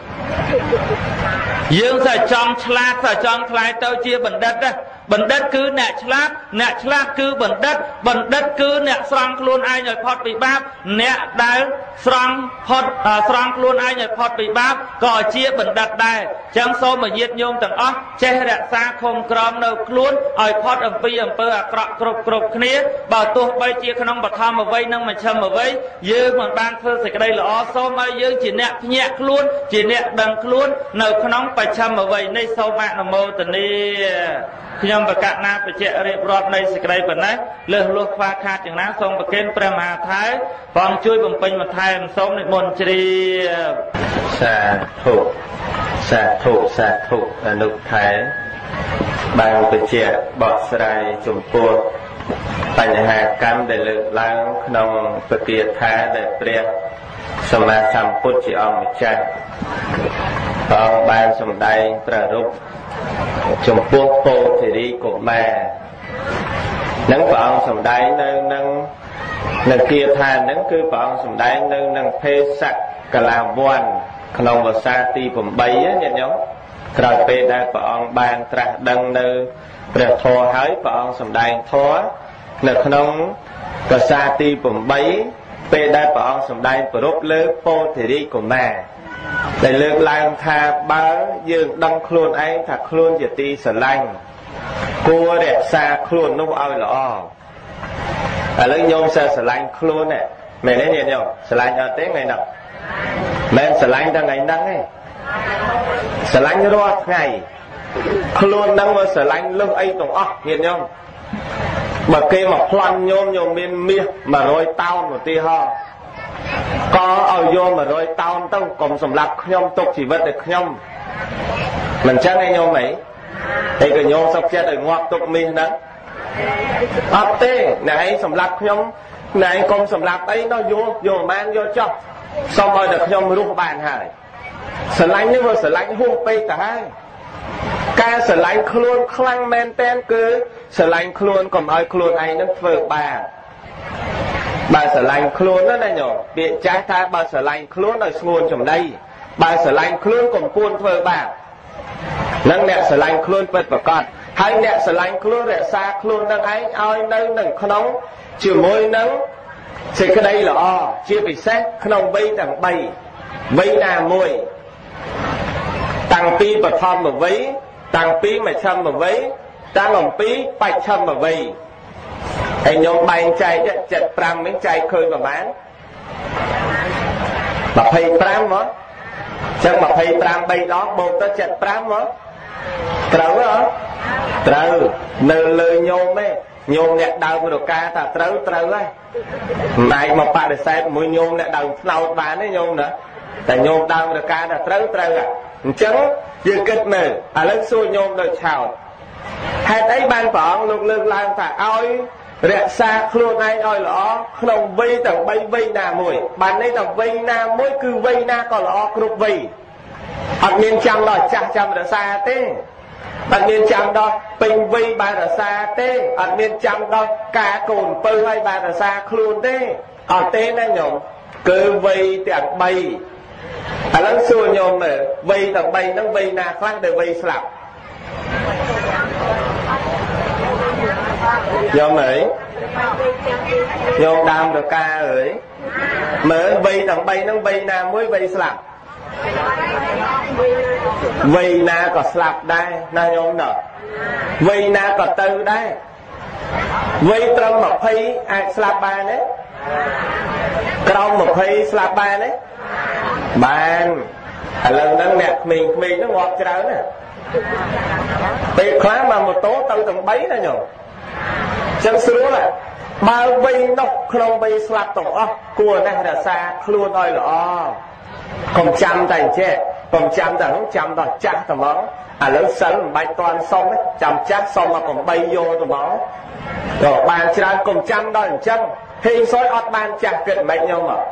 យើងតែចង់ឆ្លាតតែចង់ខ្លាយទៅជាបណ្ឌិតណាបណ្ឌិតគឺអ្នកឆ្លាតអ្នកឆ្លាតគឺបណ្ឌិតបណ្ឌិតគឺអ្នកស្រង់ខ្លួនឯងឲ្យផុតពីបាបអ្នកដែលស្រង់ផុតស្រង់ខ្លួនឯងឲ្យផុតពីបាបក៏ជាបណ្ឌិតដែរអញ្ចឹងសូមញាតិញោមទាំងអស់ចេះរក្សាឃុំក្រងនៅខ្លួនឲ្យផុតអំពីអំពើអាក្រក់គ្រប់គ្រប់គ្នាបើទោះបីជាក្នុងបឋមអ្វីនិងមជ្ឈិមអ្វីយើងមិនបានធ្វើសេចក្តីល្អសូមឲ្យយើងជាអ្នកភ្ញាក់ខ្លួនជាអ្នកដឹងខ្លួននៅក្នុងបច្ឆិមអ្វីនេះសូមអនុមោទនាខ្ញុំបកណាបច្ចៈរៀបរាប់នៃសេចក្តីប៉ុណ្ណេះលើសលួសខ្វះខាតយ៉ាងណាសូមប្រគេនព្រះមហាថេរព្រះអង្គជួយបំពេញបន្ថែមសូមនិមន្តជ្រាបសាធុសាធុសាធុអនុថេរបានបច្ចៈបកស្រាយចំពោះបញ្ហាកម្មដែលលើកឡើងក្នុងពគាថាដែលព្រះសម្មាសម្ពុទ្ធជាអង្គម្ចាស់ព្រះអង្គបានសម្ដែងប្រារព្ធចំពោះពោធិរីកុមារនឹងព្រះអង្គសម្ដែងនៅនឹងនៅគាថានឹងគឺព្រះអង្គសម្ដែងនៅនឹងភេសកលាវ័នក្នុងវស្សាទីប្រាំបីញាតិញោមក្រោយពេលដែលព្រះអង្គបានត្រាស់ដឹងនៅព្រះធម៌ហើយព្រះអង្គសម្ដែងធម៌នៅក្នុងវស្សាទីប្រាំបីពេលដែលព្រះអង្គសម្ដែងប្រពលើពោធិរីកុមារដែលលើកឡើងថាបើយើងដឹងខ្លួនឯងថាខ្លួនជាទីស្រឡាញ់គួររក្សាខ្លួននោះឲ្យល្អឥឡូវញោមសិស្សស្រឡាញ់ខ្លួនហ្នឹងមែនទេញាតិញោមស្រឡាញ់អត់ទេថ្ងៃហ្នឹងមិនស្រឡាញ់តែថ្ងៃហ្នឹងទេស្រឡាញ់រាល់ថ្ងៃខ្លួនហ្នឹងមកស្រឡាញ់លើសអីទាំងអស់ញាតិញោមបើគេមកប្លន់ញោមញោមមានមាសមួយរយតោនឧទាហរណ៍ក៏ឲ្យយកមួយរយតោនទៅកុំសម្រាប់ខ្ញុំទុកជីវិតឲ្យខ្ញុំមិនចឹងឯងញោមអីតែក៏ញោមសុខចិត្តឲ្យងាប់ទុកមាសហ្នឹងអត់ទេណែឯងសម្រាប់ខ្ញុំណែឯងកុំសម្រាប់អីនោះយកយកប្រហែលយកចោះសុំឲ្យតែខ្ញុំរស់បានហើយស្រឡាញ់នេះវាស្រឡាញ់ហួសពេកទៅហើយការស្រឡាញ់ខ្លួនខ្លាំងមែនតើគឺស្រឡាញ់ខ្លួនកុំឲ្យខ្លួនឯងនឹងធ្វើបាបបើស្រឡាញ់ខ្លួនណាញោមពាក្យចាស់ថាបើស្រឡាញ់ខ្លួនឲ្យស្ងួនចំណៃបើស្រឡាញ់ខ្លួនកុំពួនធ្វើបាបនឹងអ្នកស្រឡាញ់ខ្លួនពិតប្រាកដហើយអ្នកស្រឡាញ់ខ្លួនរក្សាខ្លួននឹងឯងឲ្យនៅនឹងក្នុងជាមួយនឹងសេចក្តីល្អជាពិសេសក្នុងវ័យទាំងបីវ័យណាមួយតាំងពីបឋមវ័យតាំងពីមជ្ឈិមវ័យតាំងអំពីបច្ឆិមវ័យហើយញោមបែងចែកចិត្តប្រាំនេះចែកឃើញប្រហែលยี่สิบห้าមកចឹងยี่สิบห้า បីដងបូកទៅចិត្តប្រាំមកត្រូវអត់ត្រូវនៅលើញោមទេញោមអ្នកដើមរកាថាត្រូវត្រូវហើយមិនអាចមកបដិសេធមួយញោមអ្នកដើមស្នោតបានទេញោមណាតែញោមដើមរកាថាត្រូវត្រូវអញ្ចឹងយើងគិតមើលឥឡូវសួរញោមដូចឆោតហេតុអីបានព្រះអង្គលោកលើកឡើងថាឲ្យរក្សាខ្លួនឯងឲ្យល្អក្នុងវ័យទាំងបីវ័យណាមួយបានន័យថាវ័យណាមួយគឺវ័យណាក៏ល្អគ្រប់វ័យអត់មានចាំដល់ចាស់ចាំរក្សាទេអត់មានចាំដល់ពេញវ័យបានរក្សាទេអត់មានចាំដល់ការកូនពៅឲ្យបានរក្សាខ្លួនទេអត់ទេណាញោមគឺវ័យទាំងបីឥឡូវសួរញោមមើលវ័យទាំងបីហ្នឹងវ័យណាខ្លះដែលវ័យស្លាប់ញោមអើយ nhôm đam được ca ơi mới vây thằng bay nó vây na mới vây slap vây na có slap đây na nhôm nở vây na có tư đây vây trâm một phi ai slap ba đấy trong một phi slap ba đấy bàn lần đó nè mình mình nó ngọt cho đó nè bị khóa mà một tố tầng tầng bấy nè nhổ chân sướng là bao vây nóc không vây slap tổng ơ cua này là xa luôn thôi là còn chăm thành chết còn chăm thành không chăm rồi chắc tầm đó à lớn sân bay toàn xong đấy chăm chắc xong mà còn bay vô tầm đó rồi bàn chỉ là cùng chăm đó chân hình soi ọt bàn chặt kiện mạnh nhau mà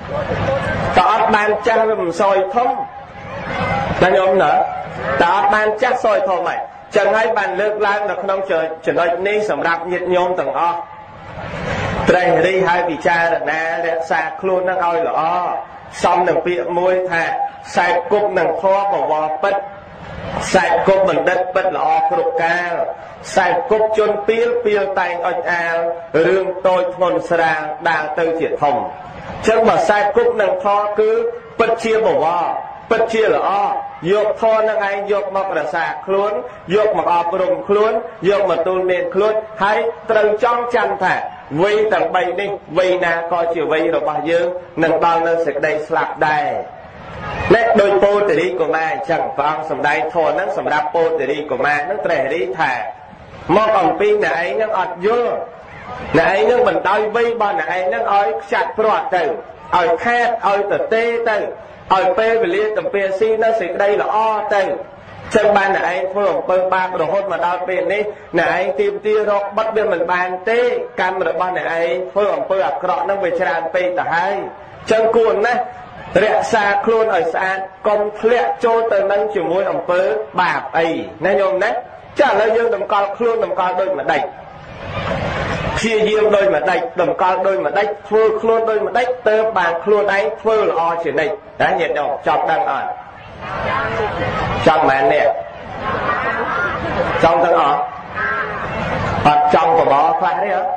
ta ọt bàn chặt mình soi thông là nhóm nữa ta ọt bàn chặt soi thông mày chẳng hay bàn lược lan là không trời chỉ nói nên sầm đạp nhiệt nhôm tầng o đây đi hai vị cha là na để xa luôn nó oi là o xong đừng bị môi thà sai cục đừng kho vào vò bít sai cục mình đất bít là o cục ca sai cục chôn piêu piêu tay oi ao rương tôi thôn sra đang tư triệt hồng chứ mà sai cục đừng kho cứ bít chia vào vò bít chia là o dọc kho năng ai dọc mà là xa luôn dọc mà o bùng luôn dọc mà tu nên luôn hay từ trong chân thà vây tầng bay đi vây na coi chiều vây rồi bao nhiêu nâng bao nâng sực đây slap đây nét đôi po từ đi của ma chẳng phong sầm đây thò nâng sầm đạp po từ đi của ma nâng trẻ đi thả mò còn pin này nâng ọt vô này nâng mình đôi vây bao này nâng ơi chặt prọt từ ơi khét ơi từ tê từ ơi pe về liên tầm pe si nó sực đây là o từ chân ban là anh phơi bơm ba đồ hốt mà đau bên đi là anh tìm tia rồi bắt bên mình bàn tê cam rồi ban này anh phơi phơi ạc cọ nó về tràn pe cả hai chân cuồng nè rẽ xa luôn ở xa công lẹ trôi từ nâng chiều môi ẩm phơi bạc ấy nè nhôm nè chả là dương đầm con luôn đầm con đôi mà đẩy chia dương đôi mà đẩy đầm con đôi mà đẩy phơi luôn đôi mà đẩy tơ bàn luôn ấy phơi là o chuyển này đã nhiệt độ chọc đang ở trong mẹ nè trong thân ở ở trong của bó phải đấy hả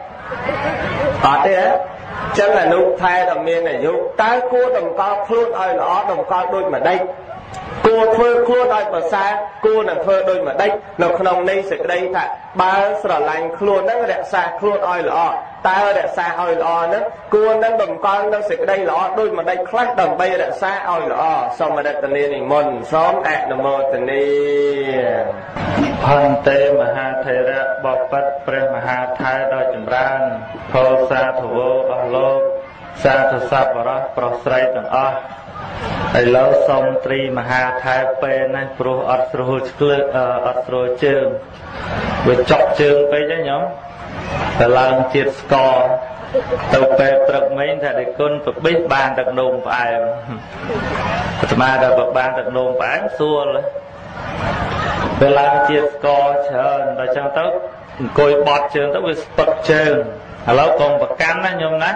ở đây đấy chân là nụ thay đồng miên này dù tái cua đồng co luôn ơi nó đồng co đôi mà đây cua phơi cua đôi mà xa cua là phơi đôi mà đây nó không nên sự đây thà ba sờ lạnh luôn nó đẹp xa luôn ơi lọ ta đẹp xa ơi lọ nữa cua nó đồng con nó sự đây lọ đôi mà đây khác đồng bay đẹp xa ơi lọ xong mà đẹp tình niên môn xóm ạ nằm mơ tình niên Hân tê mà ha thầy ra bọc bật pre mà ha thai đôi chùm ran phô xa thủ vô ở lô xa thủ sạp vào đó pro srei tầng o ai lâu xong tri mà ha thai pe này pro ọt sro chklư ọt sro chương với chọc chương pe chứ nhóm là lần chiết score tàu pe trật mấy thầy để con phải biết bàn đặc nôm phải mà đã bậc bàn đặc nôm phải xua rồi về làm chiết co chơn rồi trong tóc coi bọt chơn tóc với bật chơn à lâu còn bậc cắn á nhôm nát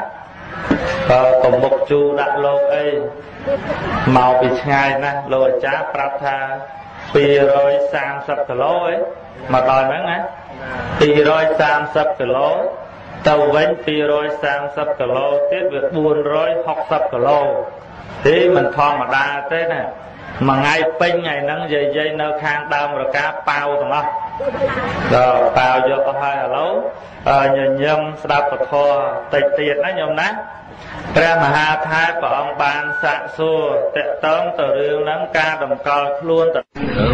còn một chu đặt lô ấy màu bị ngay nè lô chá prap tha pi rồi sam sập cái lô ấy mà đòi mấy á pi rồi sam sập cái lô tàu vén pi rồi sam sập cái lô tiếp việc buồn rồi học sập cái lô thế mình thon mà đa thế nè mà ngày pin ngày nắng dây dây nơi khang đau rồi cá bao thằng đó rồi bao vô có hai là lấu nhân nhân đáp và thò tịch tiệt nó nhom nát ra mà ha thái của ông ban sạ xua tệ tóm từ riêng nắng ca đồng co luôn từ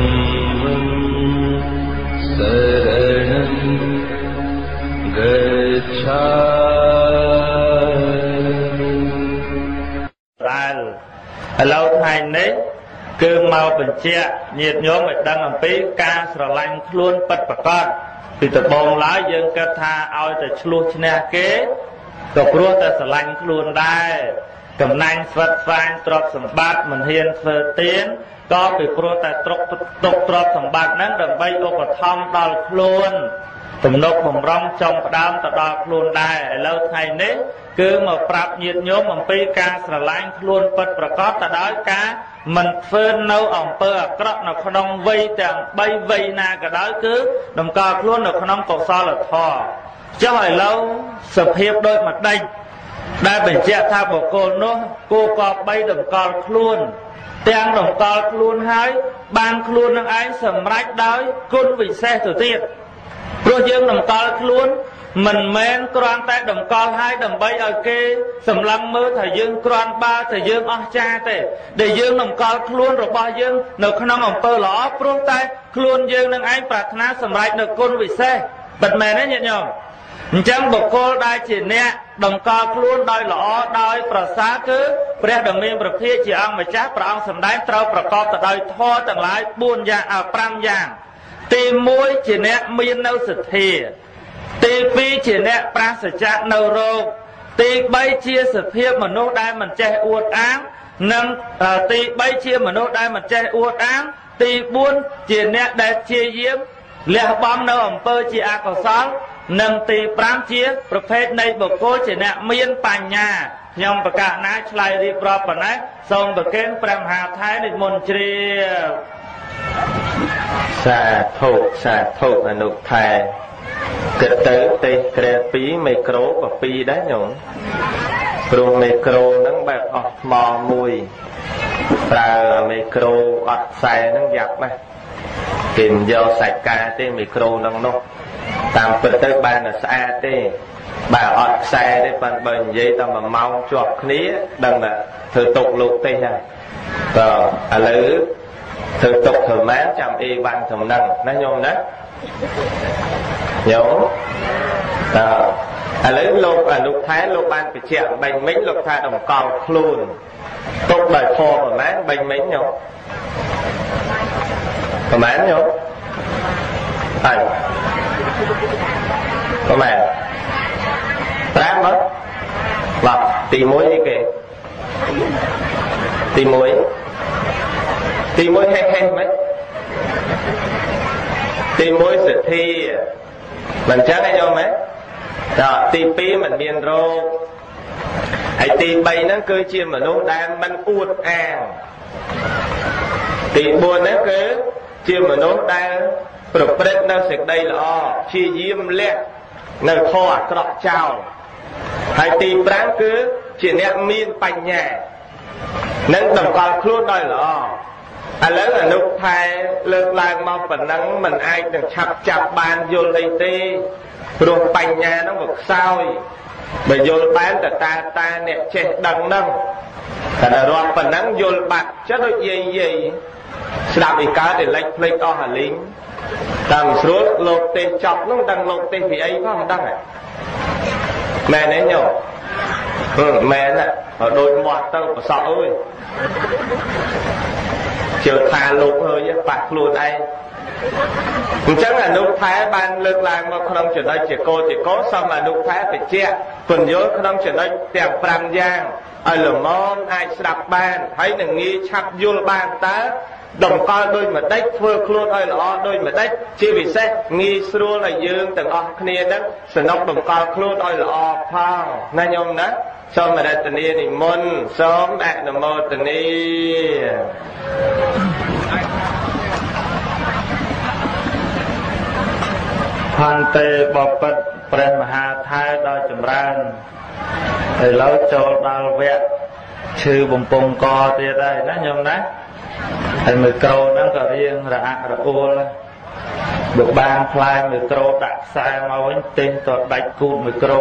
lâu thay nấy cương mau bình che nhiệt nhóm phải đăng làm phí ca sờ lanh luôn bật bật con thì từ bồn lái dân ca tha ao từ chluột nè kế độc ruột từ sờ lanh luôn đây cầm nanh vật vang trọc sầm bát mình hiền phơ tiến có bị ruột từ trọc trọc trọc sầm bát nắng đầm bay ô bờ thom đào luôn tụm nốt bồng rong trong đám từ đào luôn đây lâu thay nấy cứ mà prap nhiệt nhóm làm phí ca sờ lanh luôn bật bật con từ đó cá mình phơn nấu ỏng pơ cọt nó không vây chẳng bay vây na cả đó cứ đồng co luôn nó không có sao là thò ចុះឥឡូវសភាពដូចមួយដេចដែលបញ្ជាក់ថាបុគ្គលនោះគួរក៏បីតម្កល់ខ្លួនទាំងតម្កល់ខ្លួនហើយបានខ្លួននឹងឯងសម្រេចដោយគុណវិសេសទៅទៀតព្រោះយើងតម្កល់ខ្លួនមិនមែនគ្រាន់តែតម្កល់ហើយដើម្បីឲ្យគេសម្លឹងមើលថាយើងគ្រាន់បើថាយើងអស្ចារ្យទេដែលយើងតម្កល់ខ្លួនរបស់យើងនៅក្នុងអំពើល្អព្រោះតែខ្លួនយើងនឹងឯងប្រាថ្នាសម្រេចនៅគុណវិសេសពិតមែនទេញាតិញោមអញ្ចឹងបុគ្គលដែលជាអ្នកតម្កល់ខ្លួនដោយល្អដោយប្រសើរគឺព្រះដ៏មានព្រះភិក្ខជាអង្គម្ចាស់ព្រះអង្គសម្ដែងត្រូវប្រកបទៅដោយធម៌ទាំងឡាយបួនយ៉ាងប្រាំយ៉ាងទីមួយជាអ្នកមាននៅសទ្ធាទីពីរជាអ្នកប្រាសចាកនៅរោគទីបីជាសភាពមនុស្សដែលមិនចេះអួតអាងនិងទីបីជាមនុស្សដែលមិនចេះអួតអាងទីបួនជាអ្នកដែលព្យាយាមលះបង់នៅអំពើជាអកុសលនិងទីប្រាំជាប្រភេទនៃបុគ្គលជាអ្នកមានបញ្ញាខ្ញុំប្រកាសណាឆ្លើយរៀបរាប់ប៉ុណ្ណេះសូមប្រគេនព្រះមហាថេរនិមន្តជ្រាបសាធុសាធុអនុថេរគិតទៅទេក្រែពីរមីក្រូក៏ពីរដែរញោមព្រោះមីក្រូហ្នឹងបែបអស់ថ្មមួយប្រើមីក្រូអត់ខ្សែហ្នឹងយ៉ាប់ណាស់គេមិនយកសាច់កាទេមីក្រូហ្នឹងនោះតាមពិតទៅបានតែស្អាតទេបើអត់ខ្សែទេប៉ុន្តែបើនិយាយតែមួយម៉ោងជាប់គ្នាដឹងថាធ្វើទុកលោកទេហើយបាទឥឡូវធ្វើទុកធ្វើម៉ែចាំអីបានចំណឹងណាញោមណាញោមតើឥឡូវលោកអនុថែលោកបានបញ្ជាក់បាញ់មិញលោកថាតម្កល់ខ្លួនទុកដោយធម៌ប្រហែលបាញ់មិញញោមប្រហែលញោមហើយប្រហែលប្រាំមកបាទទីមួយអីគេទីមួយទីមួយហេះហេះមិនទីមួយសទ្ធាមិនចឹងទេញោមហ៎ដល់ទីពីរមិនមានរោគហើយទីបីហ្នឹងគឺជាមនុស្សដែលមិនអួតអាងទីបួនហ្នឹងគឺជាមនុស្សដែលប្រព្រឹត្តនៅសេចក្តីល្អព្យាយាមលះនៅធម៌អាក្រក់ចោលហើយទីប្រាំគឺជាអ្នកមានបញ្ញានិងតម្កល់ខ្លួនដោយល្អឥឡូវអនុថែលើកឡើងមកប៉ុណ្ណឹងមិនអាចនឹងឆាប់ចាប់បានយល់អីទេព្រោះបញ្ញាហ្នឹងវាខ្សោយបើយល់បានតតាតាអ្នកចេះដឹងហ្នឹងតែរាប់ប៉ុណ្ណឹងយល់បាត់ចិត្តដូចយាយយាយស្ដាប់ឯកើតតែលេចភ្លេចអស់អាលីងតាមស្រួលលោកទេសចប់ហ្នឹងដឹងលោកទេសពីអីផងមិនដឹងហ៎មែនទេញោមហឹមមែនហ៎ដូចមាត់ទៅប្រសក់អើយជឿថាលោកហើយប៉ះខ្លួនឯងអញ្ចឹងអនុថែបានលើកឡើងមកក្នុងចំណុចជាកោជាកោសូមអនុថែបញ្ជាក់ពន្យល់ក្នុងចំណុចទាំងប្រាំយ៉ាងឲ្យល្មមអាចស្ដាប់បានហើយនឹងងាយឆាប់យល់បានតើតម្កល់ដោយម្ដេចធ្វើខ្លួនឲ្យល្អដោយម្ដេចជាពិសេសងាយស្រួលឲ្យយើងទាំងអស់គ្នាហ្នឹងសនុកតម្កល់ខ្លួនឲ្យល្អផងណាញោមណាសូមរតនានិមន្តសូមអនុមោទនាផន្តេបពិតព្រះមហាថេរដ៏ចម្រើនឥឡូវចូលដល់វគ្គឈឺបំពង់កទៀតហើយណាញោមណាហើយមីក្រូហ្នឹងក៏រៀងរអាក់រអួលបើបានផ្លែមីក្រូដាក់ខ្សែមកវិញទិញទៅដាច់គូតមីក្រូ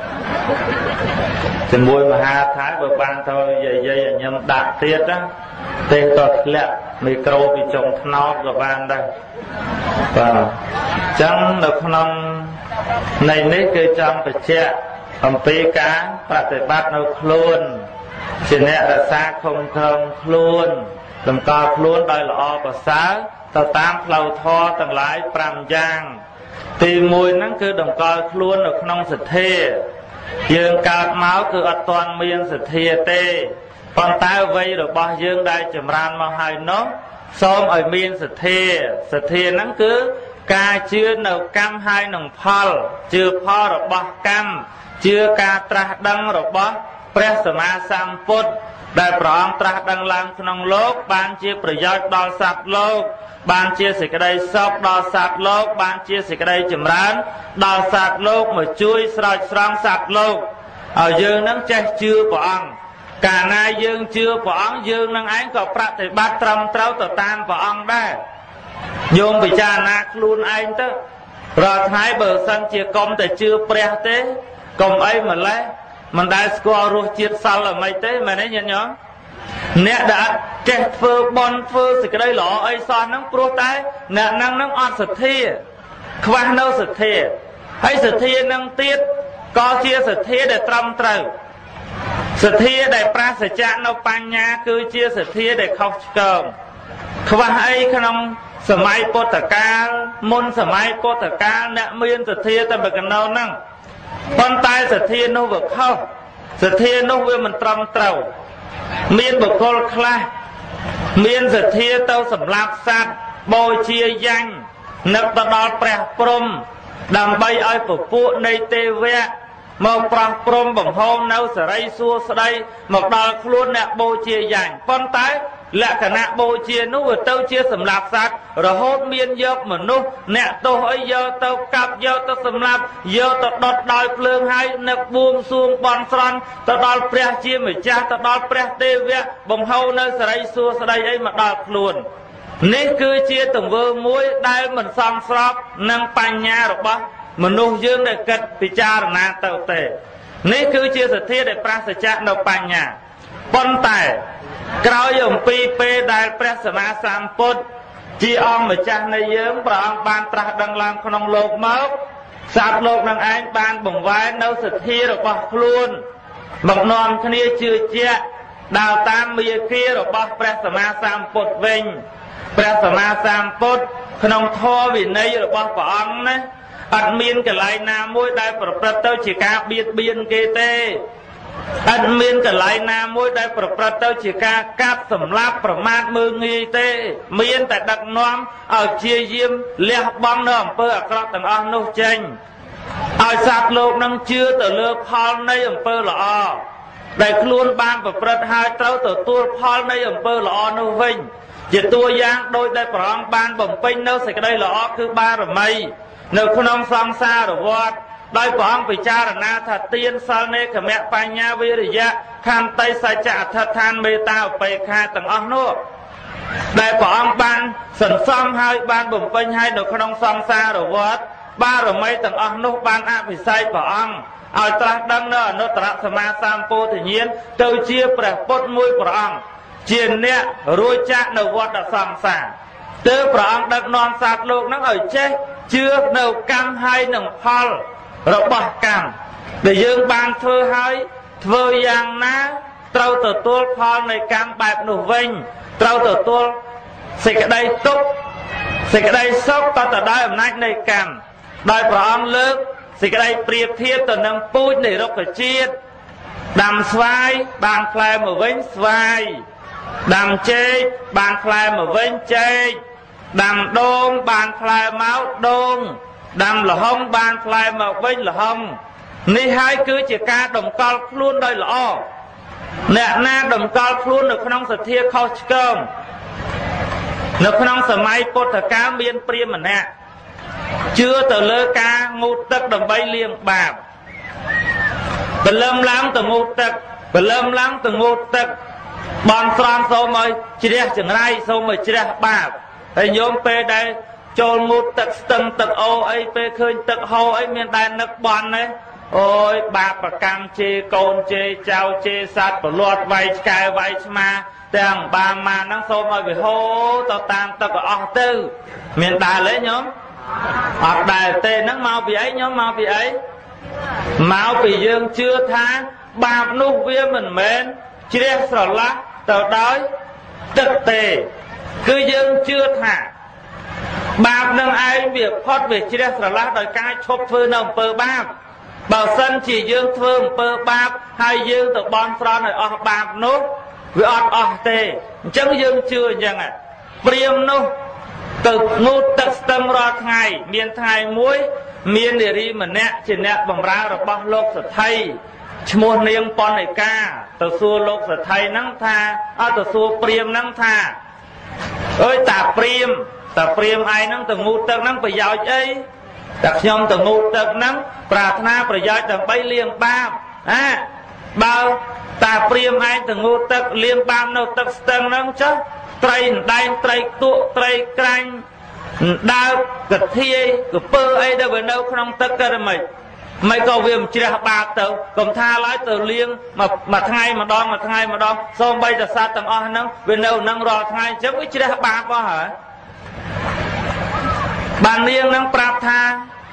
ជាមួយមហាថេរបើបានទៅយាយយាយញឹមដាក់ទៀតណាទិញទៅធ្លាក់មីក្រូពីចុងថ្នោតក៏បានដែរបាទអញ្ចឹងនៅក្នុងនៃនេះគឺចង់បញ្ជាក់អំពីការប្រតិបត្តិនៅខ្លួនជាអ្នករក្សាខំខំខ្លួនតម្កល់ខ្លួនដោយល្អប្រសើរទៅតាមផ្លូវធម៌ទាំងឡាយប្រាំយ៉ាងទីមួយហ្នឹងគឺតម្កល់ខ្លួននៅក្នុងសទ្ធាយើងកើតមកគឺអត់ទាន់មានសទ្ធាទេប៉ុន្តែវ័យរបស់យើងដែលចម្រើនមកហើយនោះសូមឲ្យមានសទ្ធាសទ្ធាហ្នឹងគឺការជឿនៅកម្មហើយនឹងផលជឿផលរបស់កម្មជឿការត្រាស់ដឹងរបស់ព្រះសម្មាសម្ពុទ្ធដែលព្រះអង្គត្រាស់ដឹងឡើងក្នុងលោកបានជាប្រយោជន៍ដល់សត្វលោកបានជាសេចក្តីសុខដល់សត្វលោកបានជាសេចក្តីចម្រើនដល់សត្វលោកមកជួយស្រោចស្រង់សត្វលោកឲ្យយើងនឹងចេះជឿព្រះអង្គកាលណាយើងជឿព្រះអង្គយើងនឹងឯងក៏ប្រតិបត្តិត្រឹមត្រូវទៅតាមព្រះអង្គដែរញោមពិចារណាខ្លួនឯងទៅរាល់ថ្ងៃបើសិនជាកុំតែជឿព្រះទេកុំអីម្លេះមិនដែលស្គាល់រសជាតិសល់អ្វីទេមែនទេញាតិញោមអ្នកដែលអត់ចេះធ្វើបន់ធ្វើសេចក្តីល្អអីសោះហ្នឹងព្រោះតែអ្នកហ្នឹងហ្នឹងអត់សទ្ធាខ្វះនៅសទ្ធាហើយសទ្ធាហ្នឹងទៀតក៏ជាសទ្ធាដែលត្រឹមត្រូវសទ្ធាដែលប្រាសចាកនៅបញ្ញាគឺជាសទ្ធាដែលខុសឆ្គងខ្វះអីក្នុងសម័យពុទ្ធកាលមុនសម័យពុទ្ធកាលអ្នកមានសទ្ធាតែប៉ុណ្ណោះហ្នឹងប៉ុន្តែសទ្ធានោះវាខុសសទ្ធានោះវាមិនត្រឹមត្រូវមានបុគ្គលខ្លះមានសទ្ធាទៅសម្លាប់សត្វបូជាយ៉ាញ់នឹកទៅដល់ព្រះព្រហ្មដើម្បីឲ្យពពួកនៃទេវៈមកប្រោះព្រំបង្ហូរនៅសេរីសួស្តីមកដល់ខ្លួនអ្នកបូជាយ៉ាញ់ប៉ុន្តែលក្ខណៈបូជានោះវាទៅជាសម្លាប់សត្វរហូតមានយកមនុស្សអ្នកទោសអីយកទៅកាប់យកទៅសម្លាប់យកទៅដុតដោយភ្លើងហើយនឹកបួងសួងបន់ស្រន់ទៅដល់ព្រះជាម្ចាស់ទៅដល់ព្រះទេវៈបង្ហូរនៅសេរីសួស្តីអីមកដល់ខ្លួននេះគឺជាទង្វើមួយដែលមិនសមស្របនឹងបញ្ញារបស់មនុស្សយើងដែលគិតពិចារណាទៅទេនេះគឺជាសទ្ធាដែលប្រាសចាកនៅបញ្ញាប៉ុន្តែក្រោយអំពីពេលដែលព្រះសម្មាសម្ពុទ្ធជាអង្គម្ចាស់នៃយើងព្រះអង្គបានត្រាស់ដឹងឡើងក្នុងលោកមកសត្វលោកនឹងឯងបានបង្វែរនៅសទ្ធារបស់ខ្លួនមកនាំគ្នាជឿជាក់ដើរតាមមាគ៌ារបស់ព្រះសម្មាសម្ពុទ្ធវិញព្រះសម្មាសម្ពុទ្ធក្នុងធម៌វិន័យរបស់ព្រះអង្គណាអត់មានកន្លែងណាមួយដែលប្រព្រឹត្តទៅជាការបៀតបៀនគេទេអត់មានកន្លែងណាមួយដែលប្រព្រឹត្តទៅជាការកាប់សម្លាប់ប្រមាថមើលងាយទេមានតែដឹកនាំឲ្យព្យាយាមលះបង់នៅអំពើអាក្រក់ទាំងអស់នោះចេញឲ្យសត្វលោកនឹងជឿទៅលើផលនៃអំពើល្អដែលខ្លួនបានប្រព្រឹត្តហើយត្រូវទទួលផលនៃអំពើល្អនោះវិញជាតួយ៉ាងដោយដែលព្រះអង្គបានបំពេញនៅសេចក្តីល្អគឺបារមីនៅក្នុងសង្សារវដ្តដោយព្រះអង្គពិចារណាថាទានសិលនេកមៈបញ្ញាវិរិយៈខន្តីសច្ចៈអធិដ្ឋានមេត្តាឧបេក្ខាទាំងអស់នោះដែលព្រះអង្គបានសន្សំហើយបានបំពេញហើយនៅក្នុងសង្សារវដ្តបារមីទាំងអស់នោះបានអភិសេកព្រះអង្គឲ្យត្រាស់ដឹងនៅអនុត្តរសម្មាសម្ពោធិញ្ញាណទៅជាព្រះពុទ្ធមួយព្រះអង្គជាអ្នករួចចាកនៅវដ្តសង្សារទើបព្រះអង្គដឹកនាំសត្វលោកនឹងឲ្យចេះជឿនៅកម្មហើយនឹងផលរបស់កម្មដែលយើងបានធ្វើហើយធ្វើយ៉ាងណាត្រូវទទួលផលនៃកម្មបែបនោះវិញត្រូវទទួលសេចក្តីទុក្ខសេចក្តីសុខក៏ទៅដោយអំណាចនៃកម្មដោយព្រះអង្គលើកសេចក្តីប្រៀបធៀបទៅនឹងពូជនៃរុក្ខជាតិដាំស្វាយបានផ្លែមកវិញស្វាយដាំចេកបានផ្លែមកវិញចេកដាំដូងបានផ្លែមកដូងដាំល្ហុងបានផ្លែមកវិញល្ហុងនេះហើយគឺជាការតម្កល់ខ្លួនដោយល្អអ្នកណាតម្កល់ខ្លួននៅក្នុងសទ្ធាខុសឆ្គងនៅក្នុងសម័យពុទ្ធកាលមានព្រាហ្មណ៍ម្នាក់ជឿទៅលើការងូតទឹកដើម្បីលាងបាបព្រលឹមឡើងទៅងូតទឹកព្រលឹមឡើងទៅងូតទឹកបន់ស្រន់សូមឲ្យជ្រះចង្រៃសូមឲ្យជ្រះបាបហើយញោមពេលដែលចូលងូតទឹកស្ទឹងទឹកអូអីពេលឃើញទឹកហូរអីមានតែនឹកបន់ទេអូយបាបប្រកម្មជេរកូនជេរចៅជេរសត្វប្រលាត់វាយឆ្កែវាយឆ្មាទាំងបាមាហ្នឹងសូមឲ្យវាហូរទៅតាមទឹកអស់ទៅមានដែរទេញោមអត់ដែរទេហ្នឹងមកពីអីញោមមកពីអីមកពីយើងជឿថាបាបនោះវាមិនមែនជ្រះស្រឡះទៅដោយទឹកទេគឺយើងជឿថាបាបនឹងឯងវាផុតវាជ្រះស្រឡះដោយការឈប់ធ្វើនៅអំពើបាបបើសិនជាយើងធ្វើអំពើបាបហើយយើងទៅបន់ស្រន់ឲ្យអស់បាបនោះវាអត់អស់ទេអញ្ចឹងយើងជឿអញ្ចឹងព្រាហ្មណ៍នោះទៅងូតទឹកស្ទឹងរាល់ថ្ងៃមានថ្ងៃមួយមាននារីម្នាក់ជាអ្នកបម្រើរបស់លោកសទ្ធីឈ្មោះនាងប៉ុនិកាទៅសួរលោកសទ្ធីហ្នឹងថាអត់ទៅសួរព្រាហ្មណ៍ហ្នឹងថាអើយតាព្រាហ្មណ៍តែព្រាមឯងហ្នឹងទៅងូតទឹកហ្នឹងប្រយោជន៍អីតែខ្ញុំទៅងូតទឹកហ្នឹងប្រាថ្នាប្រយោជន៍ដើម្បីលាងបាបណាបើតាព្រាមឯងទៅងូតទឹកលាងបាបនៅទឹកស្ទឹងហ្នឹងចុះត្រីដែងត្រីទក់ត្រីក្រាញ់ដើកធាយកពើអីដែលវានៅក្នុងទឹកក៏មិនមិនក៏វាមិនជ្រះបាបទៅកុំថាឡើយទៅលាងមួយថ្ងៃម្ដងមួយថ្ងៃម្ដងសូម្បីតែសត្វទាំងអស់ហ្នឹងវានៅនឹងរាល់ថ្ងៃអញ្ចឹងវាជ្រះបាបអស់ហើយបាននាងនឹងប្រាប់ថា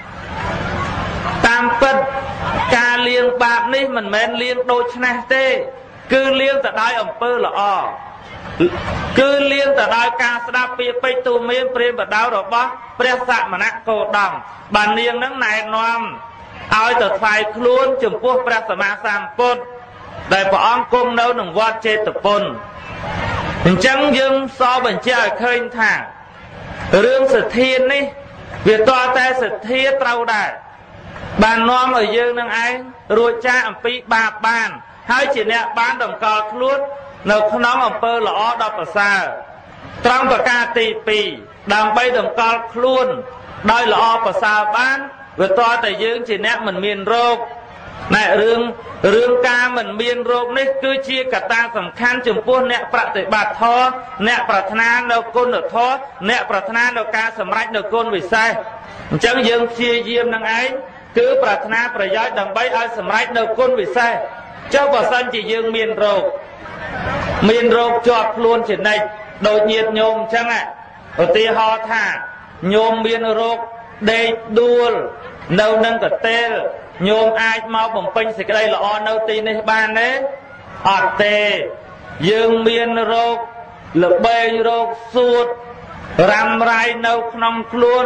តាមពិតការលាងបាបនេះមិនមែនលាងដូចឆ្នះទេគឺលាងទៅដោយអំពើល្អគឺលាងទៅដោយការស្ដាប់ពាក្យពេចន៍ទូន្មានព្រាហ្មណ៍បដៅរបស់ព្រះសមណគោតមបាននាងនឹងណែនាំឲ្យទៅថ្វាយខ្លួនចំពោះព្រះសម្មាសម្ពុទ្ធដែលព្រះអង្គគង់នៅក្នុងវត្តចេតពុនអញ្ចឹងយើងសរបញ្ជាក់ឲ្យឃើញថារឿងសទ្ធានេះវាតតែសទ្ធាត្រូវដែរបាននាំឲ្យយើងនឹងឯងរួចចាកអំពីបាបបានហើយជាអ្នកបានតម្កល់ខ្លួននៅក្នុងអំពើល្អដ៏ប្រសើរត្រង់ប្រការទីពីរដើម្បីតម្កល់ខ្លួនដោយល្អប្រសើរបានវាតតែយើងជាអ្នកមិនមានរោគណែរឿងរឿងការមិនមានរោគនេះគឺជាកត្តាសំខាន់ចំពោះអ្នកប្រតិបត្តិធម៌អ្នកប្រាថ្នានៅគុណធម៌អ្នកប្រាថ្នានៅការសម្រេចនៅគុណវិសេសអញ្ចឹងយើងព្យាយាមនឹងឯងគឺប្រាថ្នាប្រយោជន៍ដើម្បីឲ្យសម្រេចនៅគុណវិសេសចុះបើសិនជាយើងមានរោគមានរោគជាប់ខ្លួនជានិច្ចដូចញាតិញោមអញ្ចឹងឧទាហរណ៍ថាញោមមានរោគដេកដួលនៅនឹងកតេលញោមអាចមកបំពេញសេចក្តីល្អនៅទីនេះបានទេអត់ទេយើងមានរោគល្បែងរោគសួតរ៉ាំរ៉ៃនៅក្នុងខ្លួន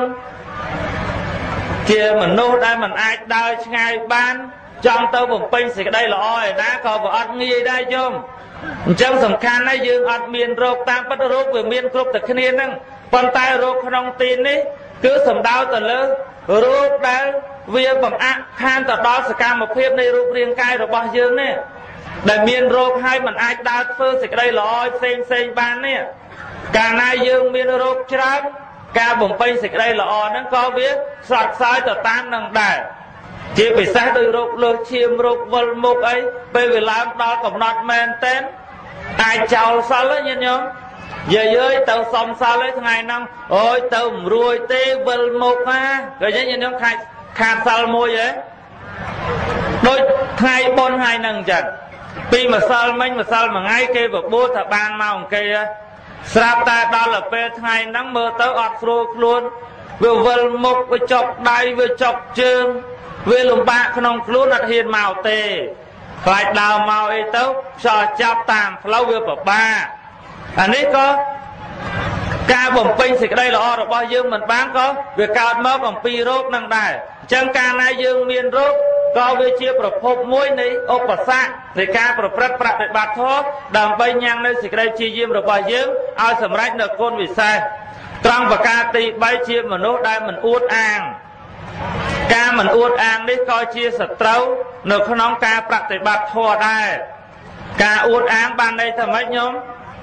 ជាមនុស្សដែលមិនអាចដើរឆ្ងាយបានចង់ទៅបំពេញសេចក្តីល្អឯណាក៏វាអត់ងាយដែរញោមអញ្ចឹងសំខាន់ណាស់យើងអត់មានរោគតាមពិតរោគវាមានគ្រប់តែគ្នាហ្នឹងប៉ុន្តែរោគក្នុងទីនេះគឺសំដៅទៅលើរោគដែលវាបំអាក់ខានទៅដល់សកម្មភាពនៃរូបរាងកាយរបស់យើងនេះដែលមានរោគហើយមិនអាចដើរធ្វើសេចក្តីល្អផ្សេងផ្សេងបាននេះកាលណាយើងមានរោគច្រើនការបំពេញសេចក្តីល្អហ្នឹងក៏វាស្សត់ខ្សោយទៅតាមនឹងដែរជាពិសេសដោយរោគលើសឈាមរោគវិលមុខអីពេលវាឡើងដល់កំណត់មែនតែនអាចចោលសល់ញញោមយាយអើយទៅសំសល់ឯថ្ងៃហ្នឹងអូយទៅមិនរួយទេវិលមុខណាឃើញញញោមខាត់ខាតសល់មួយហ៎ដូចថ្ងៃបុណ្យថ្ងៃហ្នឹងអញ្ចឹងពីម្សិលមិញម្សិលមួយថ្ងៃគេបបួលថាបានមកអង្គគេស្រាប់តែដល់ពេលថ្ងៃហ្នឹងមើលទៅអត់ស្រួលខ្លួនវាវិលមុខវាចុកដៃវាចុកជើងវាលំបាកក្នុងខ្លួនអត់ហ៊ានមកទេខ្លាចដើរមកអីទៅខ្យល់ចាប់តាមផ្លូវវាពិបាកអានេះក៏ការបំពេញសេចក្តីល្អរបស់យើងមិនបានក៏វាកើតមកអំពីរោគនឹងដែរអញ្ចឹងកាលណាយើងមានរោគក៏វាជាប្រភពមួយនៃឧបសគ្គនៃការប្រព្រឹត្តប្រតិបត្តិធម៌ដើម្បីញ៉ាំងនៅសេចក្តីព្យាយាមរបស់យើងឲ្យសម្រេចនៅគុណវិសេសត្រង់ប្រការទីបីជាមនុស្សដែលមិនអួតអាងការមិនអួតអាងនេះក៏ជាសត្រូវនៅក្នុងការប្រតិបត្តិធម៌ដែរការអួតអាងបានន័យថាម៉េចញោម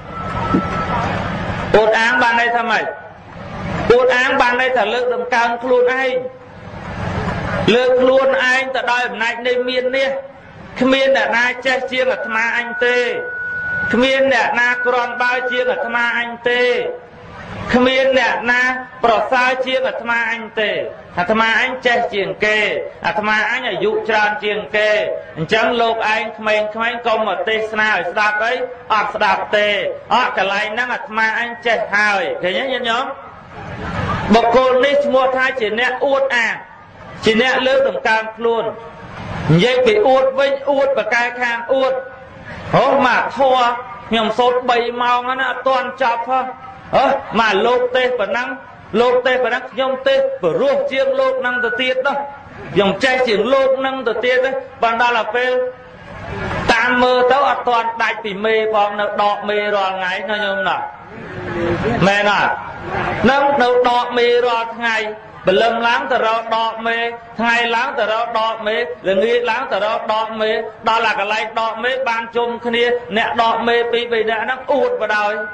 អួតអាងបានន័យថាម៉េចអួតអាងបានន័យថាលើកដំកើងខ្លួនឯងលើកខ្លួនឯងទៅដោយអំណាចនៃមាននេះគ្មានអ្នកណាចេះជាងអាត្មាអញទេគ្មានអ្នកណាគ្រាន់បើជាងអាត្មាអញទេគ្មានអ្នកណាប្រសើរជាងអាត្មាអញទេអាត្មាអញចេះជាងគេអាត្មាអញអាយុច្រើនជាងគេអញ្ចឹងលោកឯងក្មេងៗកុំមកទេសនាឲ្យស្ដាប់អីអត់ស្ដាប់ទេអត់កន្លែងហ្នឹងអាត្មាអញចេះហើយឃើញទេញាតិញោមបុគ្គលនេះឈ្មោះថាជាអ្នកអួតអាងជាអ្នកលើកតម្កើងខ្លួននិយាយពីអួតវិញអួតបកែខាងអួតហោមកធัวខ្ញុំសូត្របីម៉ោងណាអត់ទាន់ចប់ហ៎អើមកលោកទេសប៉ុណ្ណឹងលោកទេសប៉ុណ្ណឹងខ្ញុំទេសព្រោះជាងលោកនឹងទៅទៀតនោះខ្ញុំចេះជាងលោកនឹងទៅទៀតទេបានដល់ពេលតាមមើលទៅអត់ទាន់ដាច់ពីមេផងនៅដកមេរាល់ថ្ងៃណាញោមណាមែនអត់នឹងនៅដកមេរាល់ថ្ងៃព្រលឹមឡើងទៅរកដកមេថ្ងៃឡើងទៅរកដកមេល្ងាចឡើងទៅរកដកមេដល់អាកន្លែងដកមេបានជុំគ្នាអ្នកដកមេពីរបីនាក់ហ្នឹងអួតបដ ாய்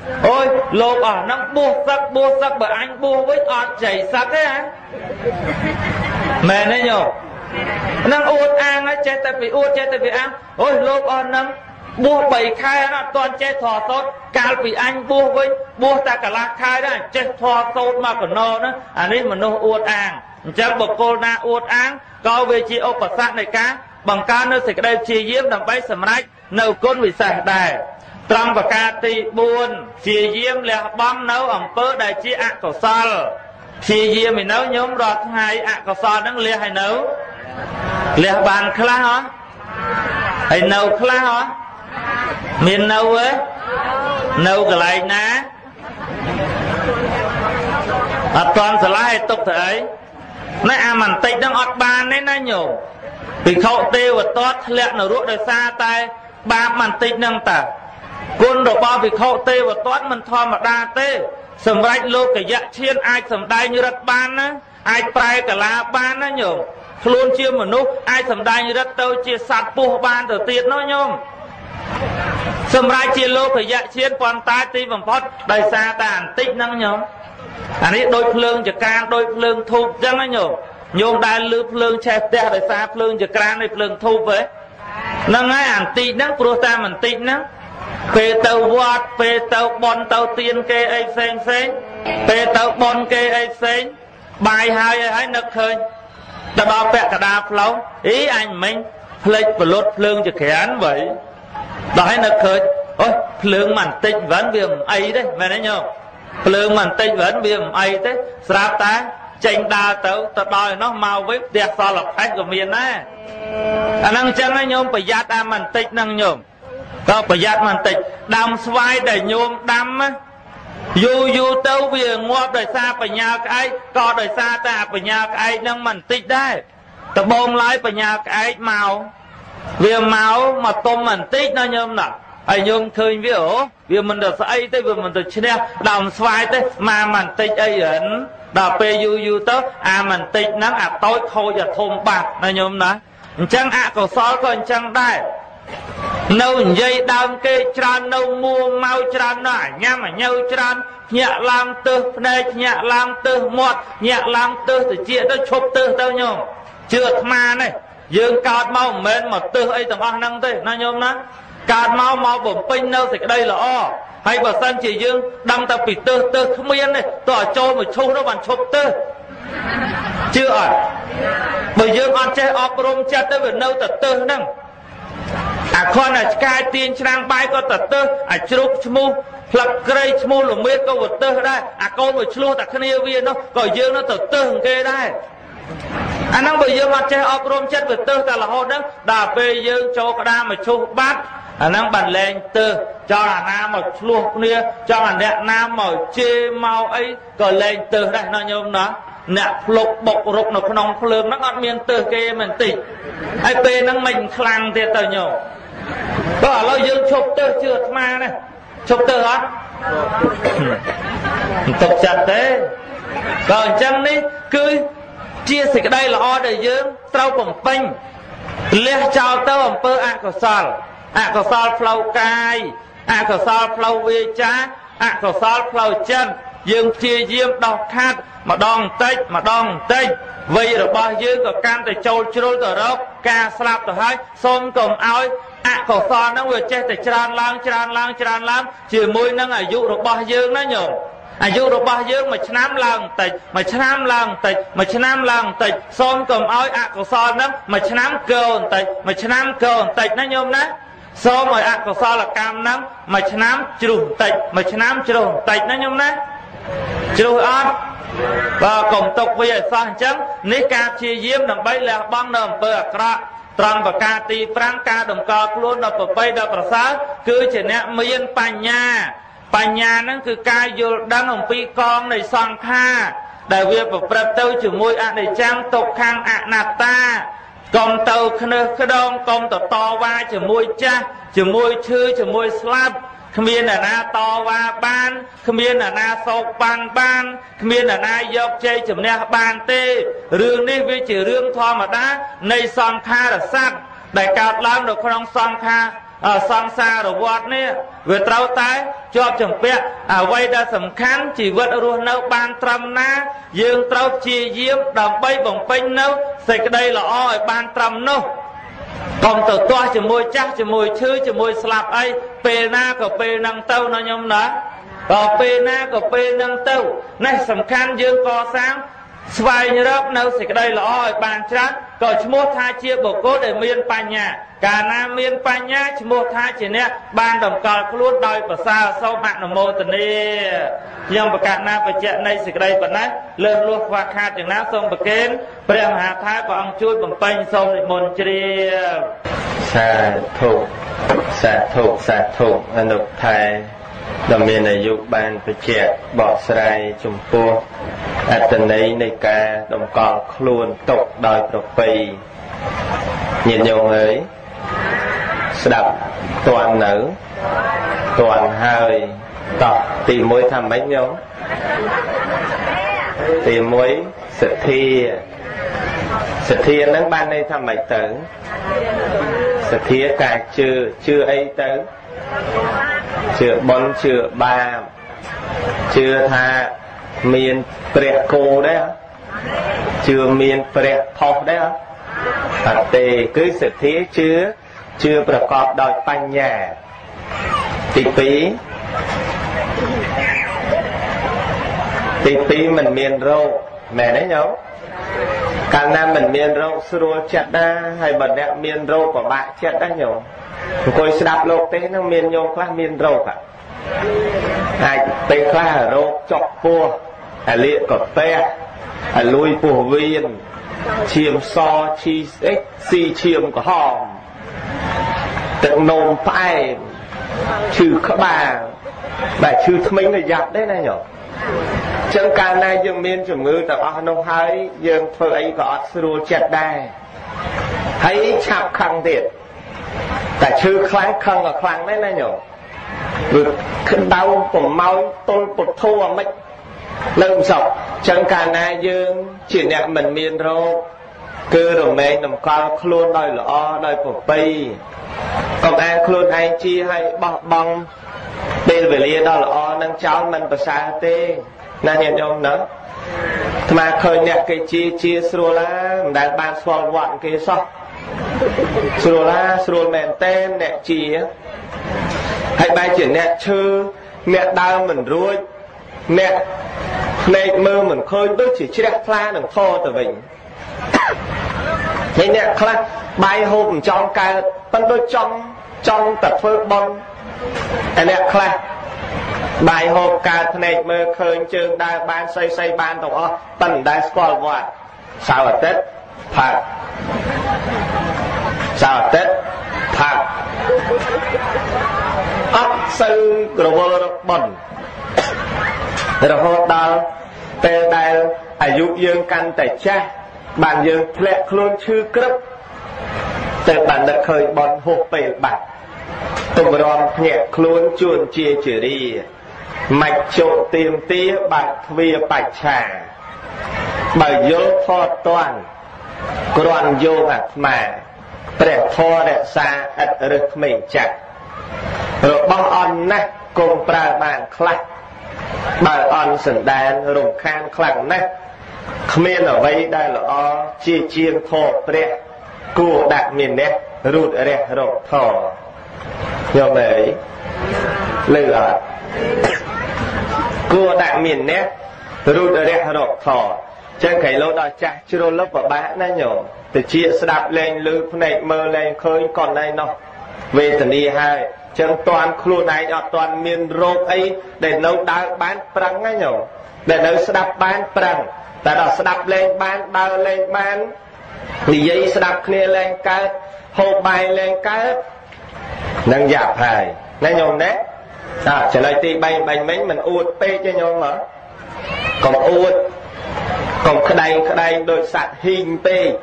ôi lột ở nó buộc sắc buộc sắc bởi anh buộc với ọt chảy sắc ấy hả mẹ đấy nhổ nó uột ăn ấy chết tại vì uột chết tại vì ăn ôi lột ở nó buộc bảy khai nó toàn chết thò sốt cao vì anh buộc với buộc ta cả lạc khai đó chết thò sốt mà còn nô nữa anh ấy mà nô uột ăn chắc bậc cô na uột ăn có về chi ô bậc sắc này cá bằng ca nơi sẽ đây chi diễm đầm bay sầm rách nấu côn vì sạch đài trong và ca tì buồn chi diễm lẹ bom nấu ẩm pơ đại chi ạ cổ sal chi diễm mình nấu nhóm rồi hai ạ cổ sal đang lẹ hay nấu lẹ bàn khla hả hay nấu khla hả miền nấu ấy nấu cái này ná à toàn sẽ lại tục thế nãy à mình tịch đang ọt bàn đấy nãy nhổ vì khẩu tiêu và toát lẹ nó ruột đời xa tay ba mình tịch nâng ta quân đồ bao vì khẩu tiêu và toát mình thò mà đa tê sầm rách lô cái dạ chiên ai sầm đai như đất ban á ai prai cả lá ban á nhổ luôn chia một nút ai sầm đai như đất tâu chia sạt pu ban từ tiền nó nhôm sầm rách chia lô cái dạ chiên quan tai ti bằng phốt đời xa tàn tịch nâng nhôm anh ấy đôi phượngจะการđôi phượng thu chẳng á nhổโยมได้ลือเพลิงแช่แต่ได้ซาเพลิงจะกลางในเพลิงทูบไว้นั่งไงอ่านตีนั่งโปรตามันตีนั่งเปเตาวัดเปเตาบอลเตาเตียนเกไอเซงเซงเปเตาบอลเกไอเซงบายหายให้นึกเคยแต่บาแปะกระดาษเปล่าý anh mìnhเพลิงบลดเพลิงจะแขนไว้เราให้นึกเคยโอ้ยเพลิงมันติดvẫn viêmไอđấyแม่นี่โยมเพลิงมันติดvẫn viêmไอđấyสาบตาchênh đa tấu tớ đòi nó mau với đẹp so lập khách của miền á anh năng chân á nhôm phải giác đam mình tích năng nhôm có phải giác mình tích đam xoay để nhôm đam á dù dù tấu vì ngoạp đời xa phải nhà cái có đời xa ta phải nhà cái năng mình tích đấy tớ bông lái phải nhà cái màu vì máu mà tôm mình tích nó nhôm nè ai nhôm khơi với ổ vì mình được xây tới vì mình được chia đam xoay tới mà mình tích ấy ẩn đào pe yu yu tớ à mình tịch nắng à tối khôi và thôn bạc này nhôm đó chẳng ạ cổ xó còn chẳng đây nâu dây đam kê tràn nâu mua mau tràn nọ nhằm mà nhau tràn nhẹ làm tư này nhẹ làm tư một nhẹ làm tư thì chia nó chụp tư đâu nhôm trượt mà này dương cọt mau mến mà tư ấy tầm ăn năng thế này nhôm đó cọt mau mau bổng pin đâu thì đây là o hay bà sân chỉ dương đâm ta bị tư tư không yên này tôi ở cho một chút nó bàn chụp tư chưa ở bởi dương on chơi ọp rôm chết tới về đâu tật tư năng à con là cái tiền trang bay có tật tư à chụp chmu lập cây chmu lùm biết có một tư đây à con một chlu ta khăn yêu viên nó còn dương nó tật tư hình kê đây anh đang bởi dương on chơi ọp rôm chết về tư ta là hôn đó đà về dương cho cái đa mà chụp bát anh đang bàn lên từ cho là nam màu luộc nia cho là nẹt nam màu chê màu ấy còn lên từ đây nó nhôm nó nẹt lục bộc rục nó nòng phượng nó ngọt miên từ kia mình tỉ ai bê nó mình khlang thì tờ nhổ có ở lâu dương chụp từ trượt ma này chụp từ hả tục chặt thế còn chăng đi cứ chia sẻ cái đây là o đời dương trao bổng pinh lê chào tao ẩm pơ ạ của sal ạ có sao flow cai ạ có sao flow về cha ạ có sao flow chân dương chia diêm đọc khát mà đong tết mà đong tết vì rồi bao dương có can từ châu trôi từ đó ca slap từ hai xôm cầm áo ạ có sao nó vừa chết từ tràn lang tràn lang tràn lang chỉ môi nó ở dụ rồi bao dương nó nhở à dụ rồi bao dương mà năm lần tết mà năm lần tết mà năm lần tết xôm cầm áo ạ có sao nó mà năm cờ tết mà năm cờ tết nó nhôm đó so mà ạ có sao là cam nắng mà năm chửi tịch mà năm chửi tịch nó nhung đấy chửi ăn và cộng tục bây giờ sao chẳng nếu ca chia diêm làm bay là băng nằm bờ cạ tròn và ca ti prang ca đồng cò luôn đập vào bay đập vào sáng cứ chỉ nè miên pành nhà pành nhà nó cứ ca vô đang ông pi con này xoang kha đại việt và prep tâu chỉ môi ạ này trang tục khang ạ nạt ta còn tàu khơi đông còn tàu to va chỉ môi cha chỉ môi chư chỉ môi slap không biết là na to va ban không biết là na sâu ban ban không biết là na dọc chơi chỉ nè ban tê rương đi với chỉ rương thoa mà đá này son kha là sát đại cao lắm được không son kha ở son xa rồi vót nè về trâu tái ជាប់ចម្ពាក់អ្វីដែលសំខាន់ជីវិតរស់នៅបានត្រឹមណាយើងត្រូវព្យាយាមដើម្បីបំពេញនៅសេចក្តីល្អឲ្យបានត្រឹមនោះកុំទៅទាស់ជាមួយចាស់ជាមួយឈឺជាមួយស្លាប់អីពេលណាក៏ពេលហ្នឹងទៅណាញោមណាក៏ពេលណាក៏ពេលហ្នឹងទៅនេះសំខាន់យើងកសាងស្វែងរកនៅសេចក្តីល្អឲ្យបានច្រើនក៏ឈ្មោះថាជាបុគ្គលដែលមានបញ្ញាកាលណាមានបញ្ញាឈ្មោះថាជាអ្នកបានតម្កល់ខ្លួនដោយប្រសើរសូមអនុមោទនាខ្ញុំប្រកាសណាបច្ចៈនៃសេចក្តីប៉ុណ្ណេះលើសលួសខ្វះខាតយ៉ាងណាសូមប្រគេនព្រះមហាថេរព្រះអង្គជួយបំពេញសូមនិមន្តជ្រាបសាធុសាធុសាធុអនុថេរដែលមានអាយុបានបច្ចៈបកស្រាយចំពោះអត្តន័យនៃការតម្កល់ខ្លួនទុកដោយប្រពៃញាតិញោមអើយស្ដាប់តាន់នៅតាន់ហើយតោះទីមួយថាម៉េចញោមទីមួយសទ្ធាសទ្ធាហ្នឹងបានន័យថាម៉េចទៅសទ្ធាការជឿជឿអីទៅជឿបុណ្យជឿបាបជឿថាមានព្រះគោដែរជឿមានព្រះផុសដែរអត់ទេគឺសទ្ធាជឿជឿប្រកបដោយបញ្ញាទីពីរទីពីរមិនមានរោគមែនទេញោមកាលណាមិនមានរោគស្រួលចិត្តណាហើយបើអ្នកមានរោគពិបាកចិត្តណាញោមអង្គុយស្ដាប់លោកទេនឹងមានញោមខ្លះមានរោគអាចពេលខ្លះរោគចុកពោះអាលៀកកពះអាលួយពោះវៀនឈាមសឈីស្អិចស៊ីឈាមក្រហមទឹកនោមផ្អែមឈឺក្បាលបែបឈឺថ្មិញទៅយ៉ាប់ទេណាញោមចឹងកាលណាយើងមានជំងឺទាំងអស់នោះហើយយើងធ្វើអីក៏អត់ស្រួលចិត្តដែរហើយឆាប់ខឹងទៀតតែឈឺខ្លាំងខឹងក៏ខ្លាំងដែរណាញោមគឺក្តៅប្រម៉ោយទល់ពុទ្ធោអាម៉េចនៅមិនសក់ចឹងកាលណាយើងជាអ្នកមិនមានរោគគឺរមែងតម្កល់ខ្លួនដោយល្អដោយប្រពៃកុំអាងខ្លួនឯងជាឲ្យបោះបង់ពេលវេលាដ៏ល្អនឹងចោលមិនប្រសើរទេណាញាតិញោមណាអាត្មាឃើញអ្នកគេជាជាស្រួលណាមិនដែលបានស្គាល់វត្តគេសោះស្រួលណាស្រួលមែនតែនអ្នកជាហើយបែរជាអ្នកឈឺអ្នកដើមមិនរួចអ្នកភ្នែកមើលមិនឃើញដូចជាជ្រះថ្លានឹងធរទៅវិញហើយអ្នកខ្លះបាយហូបមិនចង់កើតប៉ុន្តែដូចចង់ចង់តែធ្វើបន់ហើយអ្នកខ្លះបាយហូបកើតភ្នែកមើលឃើញជើងដើរបានស្អីស្អីបានទាំងអស់ប៉ុន្តែស្គាល់វត្តសៅរ៍អាទិត្យផាត់សៅរ៍អាទិត្យផាត់អត់សូវរវល់រកបន់រហូតដល់ពេលដែលអាយុយើងកាន់តែចាស់បានយើងធ្លាក់ខ្លួនឈឺក្រឹបទៅបាននឹកឃើញបន់ហួសពេលបាត់ទម្រាំភ្ញាក់ខ្លួនជួនជាជារីម៉ាច់ជោគទៀមទាបាត់ទ្វាបច្ឆាបើយល់ធត់តាន់គ្រាន់យោងអាត្មាព្រះធម៌រក្សាឥតរឹសក្មេងចាស់របស់អន់ណាស់គង់ប្រើបានខ្លះបើអន់សណ្ដានរំខានខ្លាំងណាស់គ្មានអ្វីដែលល្អជាជាងធម៌ព្រះគួរដាក់មានអ្នករូតរះរកធម៌យល់ទេលឺអត់គួរដាក់មានអ្នករូតរះរកធម៌ចឹងគេលោដល់ចាស់ជ្រុលពិបាកណាញោមទៅជាស្ដាប់លេងឮភ្នែកមើលលេងឃើញកូនឯនោះវេទនាហើយចឹងតាន់ខ្លួនឯងអត់តាន់មានរោគអីដែលនៅដើរបានប្រឹងណាញោមដែលនៅស្ដាប់បានប្រឹងតែដល់ស្ដាប់លេងបានដើរលេងបាននិយាយស្ដាប់គ្នាលេងកើតហូបបាយលេងកើតនឹងយ៉ាប់ហើយណាញោមណាអើចំណុចទីបីបាញ់មិញមិនអួតពេកទេញោមហ៎កុំអួតកុំក្តែងក្តែងដូចសត្វហ៊ីងពេក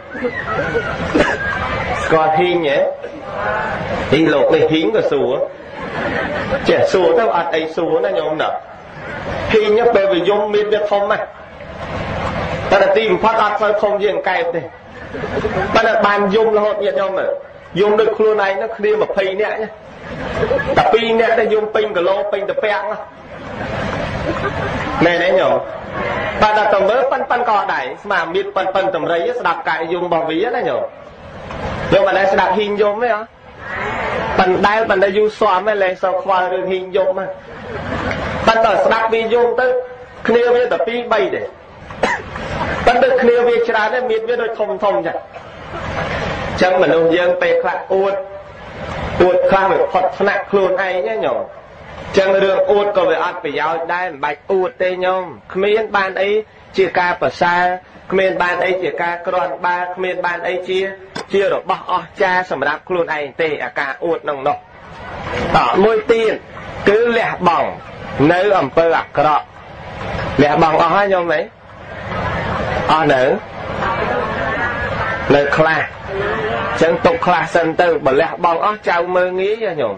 ស្គាល់ហ៊ីងហ៎ហ៊ីងលោកនេះហ៊ីងក៏សួរចេះសួរទៅអត់អីសួរណាញោមណាហ៊ីងពេលវាយំមានវាធំណាស់តែទីបំផុតអត់ធ្វើធំជាងកែបទេប៉ុន្តែបានយំរហូតញាតិញោមមើលយំដូចខ្លួនឯងនោះគ្នាម្ភៃនាក់แต่ปีเนี่ยได้ยุ่งปิงกับโลปิงแต่แปงแม่เนี่ยโยปันแต่เมื่อปันปันก่อได้สมามิดปันปันตำไรสดับไก่ยุ่งบ่วินะโยโยมาได้สดับหินยมไหมเหรอปันได้ปันได้ยูซ้อมไม่เลยสควาเรื่องหินยมอ่ะปันต่อสดับวิยมตึ๊กเคลียร์ไปแต่ปีใบเด็กปันตึ๊กเคลียร์วิชาเนี่ยมิดไม่โดยทมทมจ้ะจังเหมือนเราเยิงไปคลาอูดอูดคลาแบบพอดขนาดครูนไอ้เนี่ยโยจังเรื่องอูดก็ไปอัดไปยาวได้ใบอูดเตยโยมขมิ้นบานไอ้เจียกาปัสสาขมิ้นบานไอ้เจียกากรอนบาขมิ้นบานไอ้เจียเจียดอกบ่อจ้าสำหรับครูนไอ้เตยอากาอูดน้องนกต่อมวยตีนคือแหลกบ่องเนื้ออำเภออักระแหลกบ่องอ๋อโยมไหมอ๋อเนื้อเนื้อคลาฉันตกคลาสันเตอร์บนแหลกบ่องอ๋อเจ้ามืองี้โยม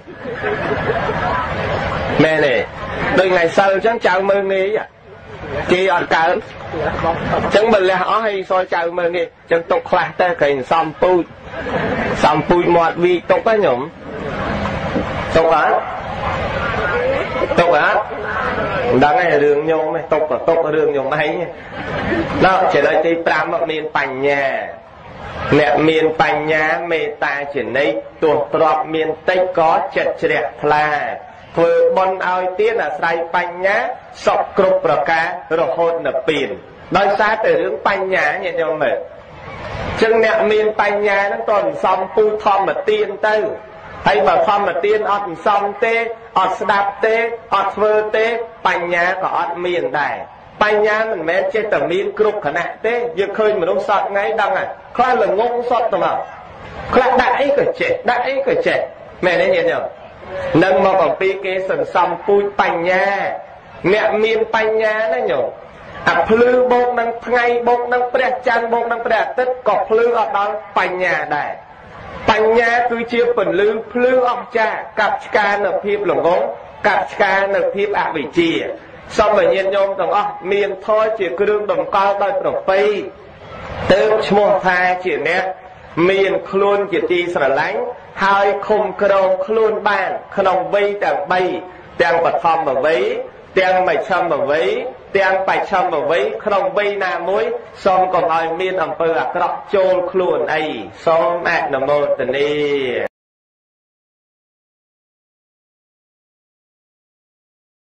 แม่เนี่ยโดยไงเซอร์ฉันเจ้ามืองี้อ่ะจีอ่อนเกินฉันบนแหลกอ๋อให้ซอยเจ้ามืองี้ฉันตกคลาเตอร์กินซอมปุยซอมปุยหมดวีตกก็โยมตกเหรอตกเหรอดังไงเรื่องโยมไหมตกก็ตกเรื่องโยมไหมเนาะเฉลยที่ปรามเมียนปัญญาเนี่ยเมียนปัญญาเมตตาเฉยๆตัวตรอบเมียนเตยก็เจ็ดเฉียดพลาเพื่อบนเอาเตี้ยน่ะใส่ปัญญาสอบกรุบประกาโรโหดน่ะปีนโดยสาแต่เรื่องปัญญาเนี่ยโยมเหมือนจึงเนี่ยเมียนปัญญานั้นตอนซอมปูทอมมาเตียนเต้ให้มาทอมมาเตียนอดซอมเตอดสดับเตอดเฟอร์เตปัญญาก็อดเมียนได้ปัญญามันแม้เจตมีนกรุบขณะเต้ยังเคยเหมือนองศาไงดังอ่ะคลาหลงงงสดตัวมาคลาได้ก็เจ็ดได้ก็เจ็ดแม่ได้ยินยังนั่งมาของปีเกสันซอมปูปัญญาเนี่ยมีนปัญญานั่นอยู่อ่ะพลือบกนั่งไงบกนั่งเปรี้ยจันบกนั่งเปรี้ยตึ๊ดกอบพลืออดดังปัญญาได้ปัญญาคือเชี่ยวปุ่นลืมพลือออกจากกับการหนึบพิบหลงงงกับการหนึบพิบอวิจีสมัยเย็นโยมต้องอ๋อเมียนทอยเจี๋ยกระดึงดมก้าวได้ปลดไปเติมชั่วทายเจี๋ยเนี้ยเมียนคลุนเจี๋ยตีสระลังหายคมกระดองคลุนบ้านขนมใบแต่ใบแตงปัดทอมแบบไว้แตงใบชำแบบไว้แตงไปชำแบบไว้ขนมใบหน้ามวยซอมกับไอเมียนอำเภออักระโจลคลุนไอซอมแอกนโมตนี